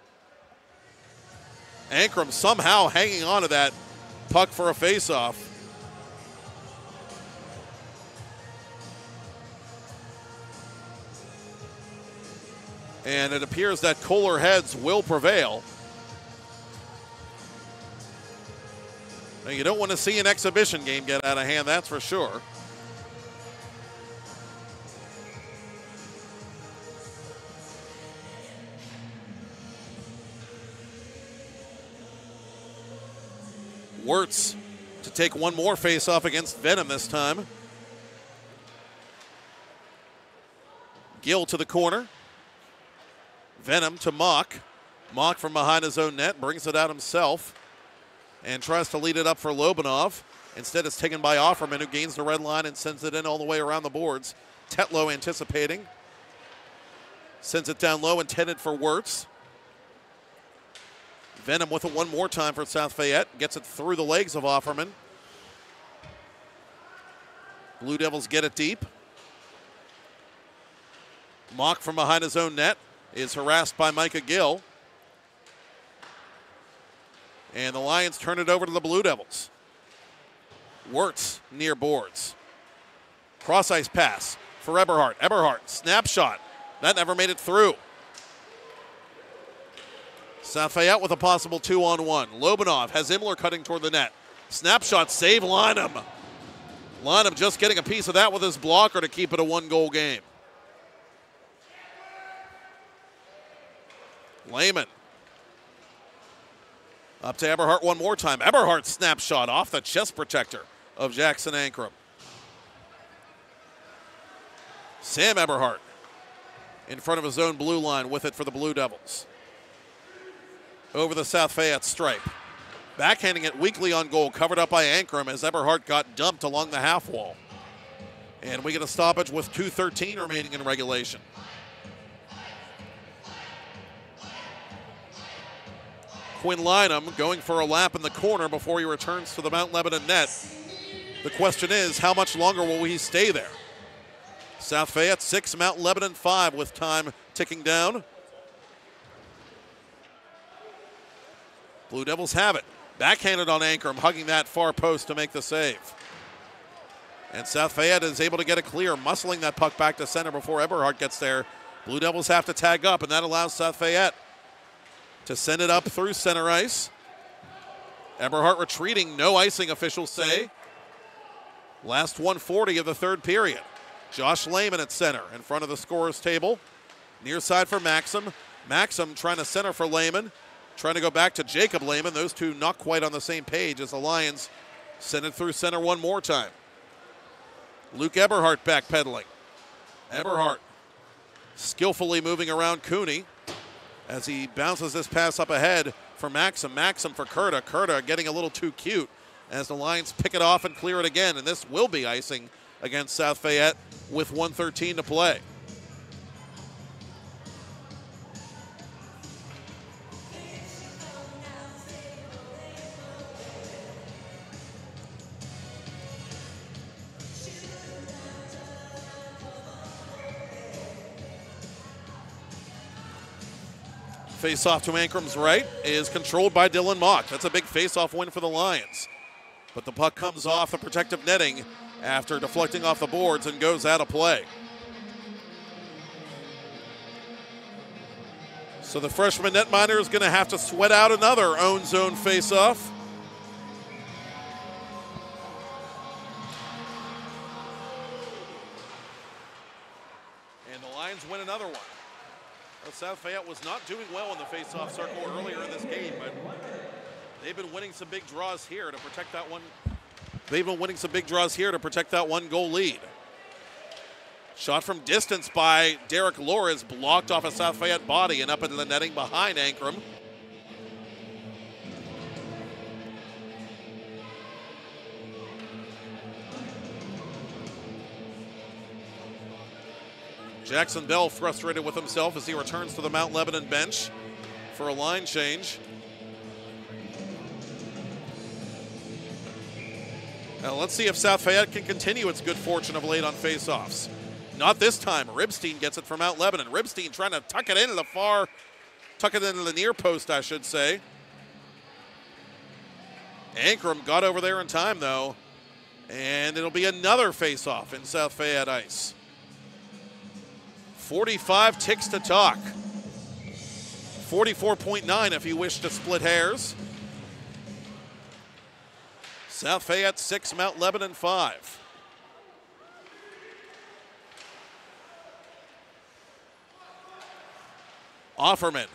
Ankrum somehow hanging on to that puck for a faceoff. And it appears that cooler heads will prevail. Now, you don't want to see an exhibition game get out of hand, that's for sure. Wirtz to take one more face-off against Venom this time. Gill to the corner. Venom to Mock. Mock from behind his own net brings it out himself and tries to lead it up for Lobanov. Instead, it's taken by Offerman, who gains the red line and sends it in all the way around the boards. Tetlow anticipating. Sends it down low, intended for Wirtz. Venom with it one more time for South Fayette. Gets it through the legs of Offerman. Blue Devils get it deep. Mock from behind his own net is harassed by Micah Gill. And the Lions turn it over to the Blue Devils. Wirtz near boards. Cross ice pass for Eberhardt. Eberhardt, snapshot. That never made it through. South Fayette with a possible two-on-one. Lobanov has Imler cutting toward the net. Snapshot save, Lynham. Lynham just getting a piece of that with his blocker to keep it a one-goal game. Lehman. Up to Eberhardt one more time. Eberhardt snapshot off the chest protector of Jackson Ankrum. Sam Eberhardt in front of his own blue line with it for the Blue Devils. Over the South Fayette stripe. Backhanding it weakly on goal, covered up by Ankrum as Eberhardt got dumped along the half wall. And we get a stoppage with two thirteen remaining in regulation. Quinn Lynham going for a lap in the corner before he returns to the Mount Lebanon net. The question is, how much longer will he stay there? South Fayette six, Mount Lebanon five with time ticking down. Blue Devils have it. Backhanded on Ankrum, hugging that far post to make the save. And South Fayette is able to get it clear, muscling that puck back to center before Eberhardt gets there. Blue Devils have to tag up, and that allows South Fayette to send it up through center ice. Eberhardt retreating, no icing, officials say. Last one forty of the third period. Josh Lehman at center in front of the scorer's table. Near side for Maxim. Maxim trying to center for Lehman. Trying to go back to Jacob Lehman. Those two not quite on the same page as the Lions send it through center one more time. Luke Eberhardt backpedaling. Eberhardt skillfully moving around Cooney as he bounces this pass up ahead for Maxim. Maxim for Kurta. Kurta getting a little too cute as the Lions pick it off and clear it again. And this will be icing against South Fayette with one thirteen to play. Face-off to Ankrum's right is controlled by Dylan Mock. That's a big face-off win for the Lions. But the puck comes off the protective netting after deflecting off the boards and goes out of play. So the freshman netminder is going to have to sweat out another own zone face-off. And the Lions win another one. Well, South Fayette was not doing well in the face-off circle earlier in this game, but they've been winning some big draws here to protect that one. They've been winning some big draws here to protect that one goal lead. Shot from distance by Derek Lohr is blocked off a South Fayette body and up into the netting behind Ankrum. Jackson Bell frustrated with himself as he returns to the Mount Lebanon bench for a line change. Now let's see if South Fayette can continue its good fortune of late on faceoffs. Not this time. Ribstein gets it from Mount Lebanon. Ribstein trying to tuck it into the far, tuck it into the near post, I should say. Ankrum got over there in time, though, and it'll be another faceoff in South Fayette ice. forty-five ticks to talk. forty-four point nine if you wish to split hairs. South Fayette six, Mount Lebanon five. Offerman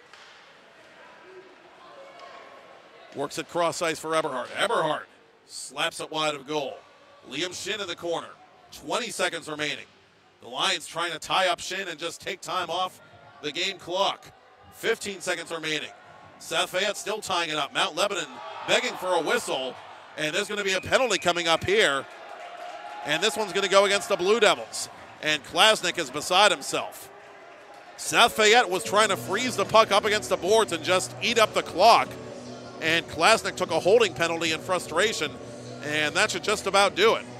works it cross ice for Eberhardt. Eberhardt slaps it wide of goal. Liam Shin in the corner. twenty seconds remaining. The Lions trying to tie up Shin and just take time off the game clock. fifteen seconds remaining. South Fayette still tying it up. Mount Lebanon begging for a whistle. And there's going to be a penalty coming up here. And this one's going to go against the Blue Devils. And Klasnick is beside himself. South Fayette was trying to freeze the puck up against the boards and just eat up the clock. And Klasnick took a holding penalty in frustration. And that should just about do it.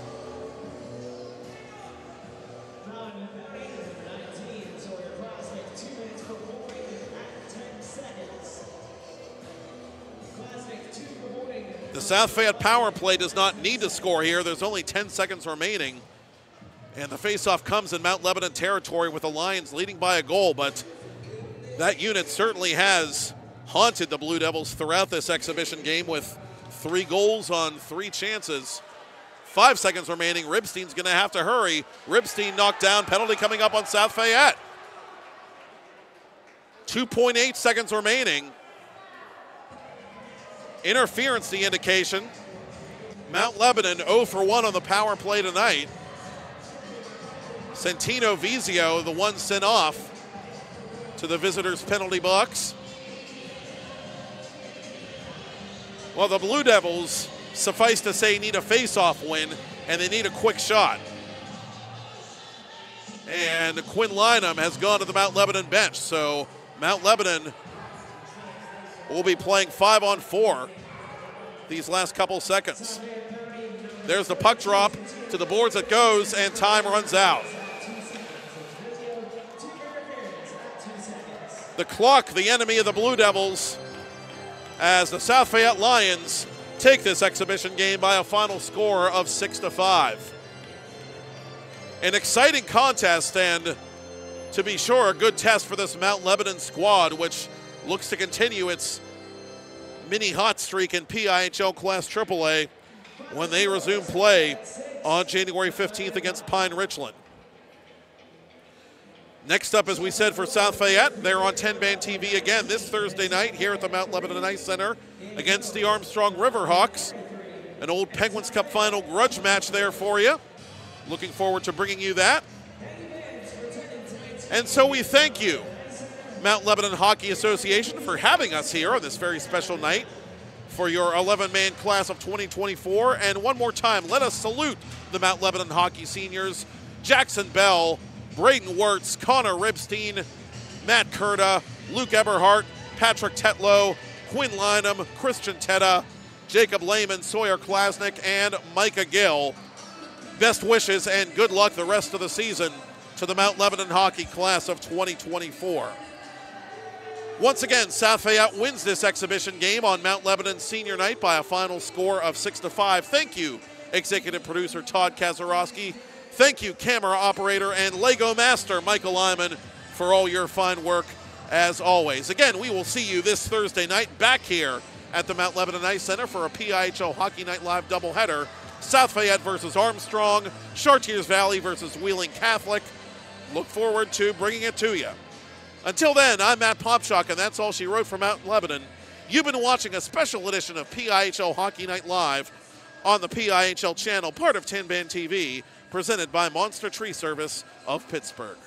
The South Fayette power play does not need to score here. There's only ten seconds remaining. And the faceoff comes in Mount Lebanon territory with the Lions leading by a goal. But That unit certainly has haunted the Blue Devils throughout this exhibition game with three goals on three chances. Five seconds remaining. Ribstein's going to have to hurry. Ribstein knocked down. Penalty coming up on South Fayette. two point eight seconds remaining. Interference, the indication. Mount Lebanon zero for one on the power play tonight. Santino Vizio, the one sent off to the visitors' penalty box. Well, the Blue Devils, suffice to say, need a face-off win, and they need a quick shot. And Quinn Lynham has gone to the Mount Lebanon bench, so Mount Lebanon will be playing five on four these last couple seconds. There's the puck drop to the boards it goes, and time runs out. The clock, the enemy of the Blue Devils, as the South Fayette Lions take this exhibition game by a final score of six to five. An exciting contest, and to be sure, a good test for this Mount Lebanon squad, which looks to continue its mini hot streak in P I H L Class triple A when they resume play on January fifteenth against Pine Richland. Next up, as we said, for South Fayette, they're on ten band T V again this Thursday night here at the Mount Lebanon Ice Center against the Armstrong Riverhawks. An old Penguins Cup final grudge match there for you. Looking forward to bringing you that. And so we thank you, Mount Lebanon Hockey Association, for having us here on this very special night for your eleven man class of twenty twenty-four. And one more time, let us salute the Mount Lebanon Hockey seniors: Jackson Bell, Braden Wirtz, Connor Ribstein, Matt Kurta, Luke Eberhardt, Patrick Tetlow, Quinn Lynham, Christian Tetta, Jacob Lehman, Sawyer Klasnick, and Micah Gill. Best wishes and good luck the rest of the season to the Mount Lebanon Hockey class of twenty twenty-four. Once again, South Fayette wins this exhibition game on Mount Lebanon Senior Night by a final score of six to five. Thank you, executive producer Todd Kazarowski. Thank you, camera operator and Lego master Michael Lyman, for all your fine work as always. Again, we will see you this Thursday night back here at the Mount Lebanon Ice Center for a P I H L Hockey Night Live doubleheader. South Fayette versus Armstrong, Chartiers Valley versus Wheeling Catholic. Look forward to bringing it to you. Until then, I'm Matt Popchock, and that's all she wrote for Mount Lebanon. You've been watching a special edition of P I H L Hockey Night Live on the P I H L channel, part of ten band T V, presented by Monster Tree Service of Pittsburgh.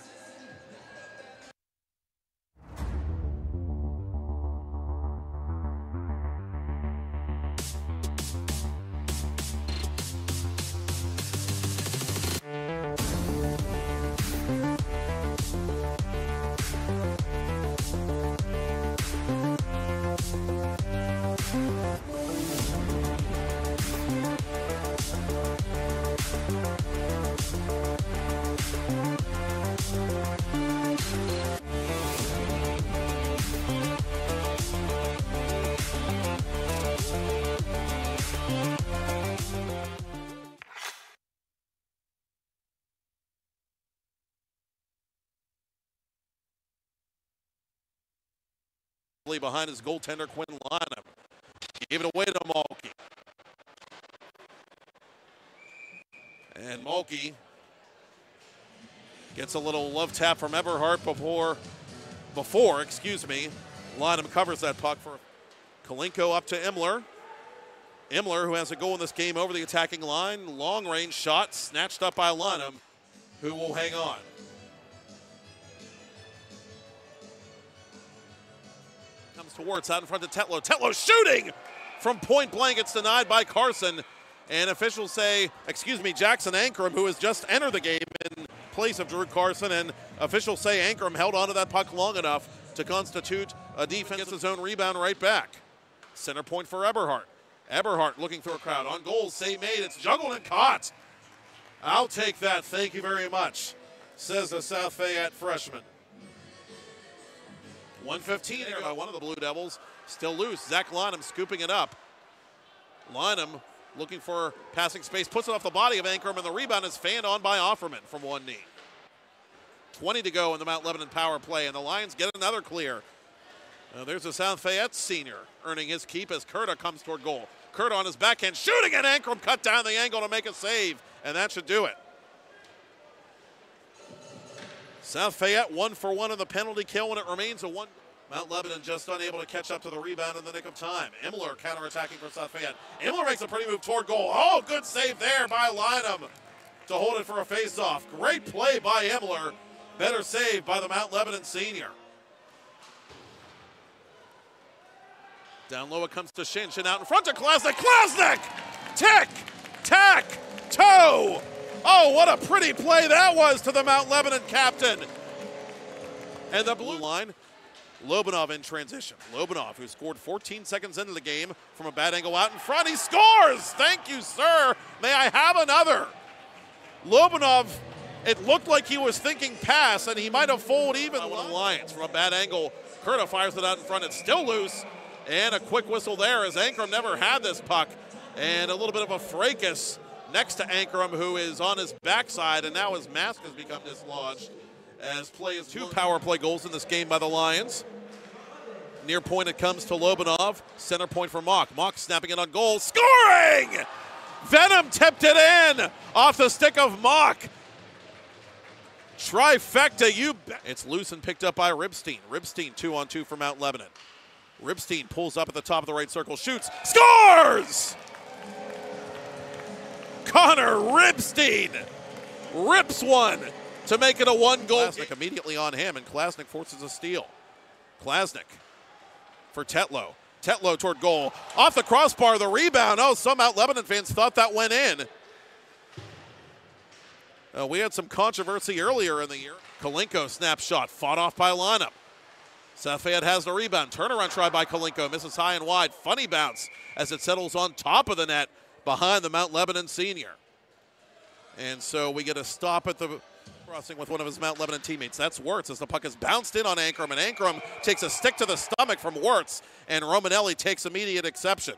Behind his goaltender, Quinn Lynham. Gave it away to Mulkey. And Mulkey gets a little love tap from Eberhardt before, before, excuse me, Lynham covers that puck for Kalinko up to Imler. Imler, who has a goal in this game over the attacking line. Long range shot snatched up by Lynham, who will hang on. Comes towards out in front of Tetlow. Tetlow shooting from point blank. It's denied by Carson. And officials say, excuse me, Jackson Ankrum, who has just entered the game in place of Drew Carson. And officials say Ankrum held onto that puck long enough to constitute a defense. Gets his own rebound right back. Center point for Eberhardt. Eberhardt looking through a crowd. On goal, save made. It's juggled and caught. I'll take that. Thank you very much, says the South Fayette freshman. one fifteen here by one of the Blue Devils. Still loose. Zach Lynham scooping it up. Lynham looking for passing space. Puts it off the body of Ankrum, and the rebound is fanned on by Offerman from one knee. twenty to go in the Mount Lebanon power play, and the Lions get another clear. Uh, there's a South Fayette senior earning his keep as Curta comes toward goal. Curta on his backhand, shooting, and Ankrum cut down the angle to make a save, and that should do it. South Fayette one for one in the penalty kill, and it remains a one. Mount Lebanon just unable to catch up to the rebound in the nick of time. Imler counterattacking for South Fayette. Imler makes a pretty move toward goal. Oh, good save there by Lynham to hold it for a face-off. Great play by Imler. Better save by the Mount Lebanon senior. Down low it comes to Shin. Shin out in front to Klasnick. Klasnick! Tick! Tack! Toe! Oh, what a pretty play that was to the Mount Lebanon captain. And the blue line. Lebanon in transition. Lebanon, who scored fourteen seconds into the game from a bad angle out in front. He scores! Thank you, sir. May I have another? Lebanon, it looked like he was thinking pass, and he might have folded even one of the Lions from a bad angle. Curta fires it out in front. It's still loose. And a quick whistle there as Ankrum never had this puck. And a little bit of a fracas next to Ankrum, who is on his backside, and now his mask has become dislodged. As play is two power play goals in this game by the Lions. Near point it comes to Lobanov. Center point for Mock. Mock snapping it on goal. Scoring! Venom tipped it in off the stick of Mock. Trifecta, you bet. It's loose and picked up by Ribstein. Ribstein two on two for Mount Lebanon. Ribstein pulls up at the top of the right circle, shoots, scores! Connor Ribstein rips one to make it a one-goal. Klasnick immediately on him, and Klasnick forces a steal. Klasnick for Tetlow. Tetlow toward goal. Off the crossbar, the rebound. Oh, some Mount Lebanon fans thought that went in. Uh, we had some controversy earlier in the year. Kalinko snapshot, fought off by Lynham. South Fayette has the rebound. Turnaround try by Kalinko, misses high and wide. Funny bounce as it settles on top of the net behind the Mount Lebanon senior. And so we get a stop at the crossing with one of his Mount Lebanon teammates. That's Wirtz as the puck is bounced in on Ankrum, and Ankrum takes a stick to the stomach from Wirtz, and Romanelli takes immediate exception.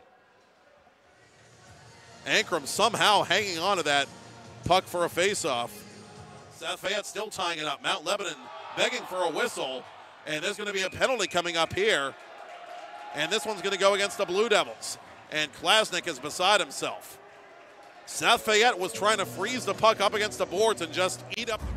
Ankrum somehow hanging on to that puck for a face-off. South Fayette still tying it up. Mount Lebanon begging for a whistle, and there's going to be a penalty coming up here, and this one's going to go against the Blue Devils, and Klasnick is beside himself. South Fayette was trying to freeze the puck up against the boards and just eat up.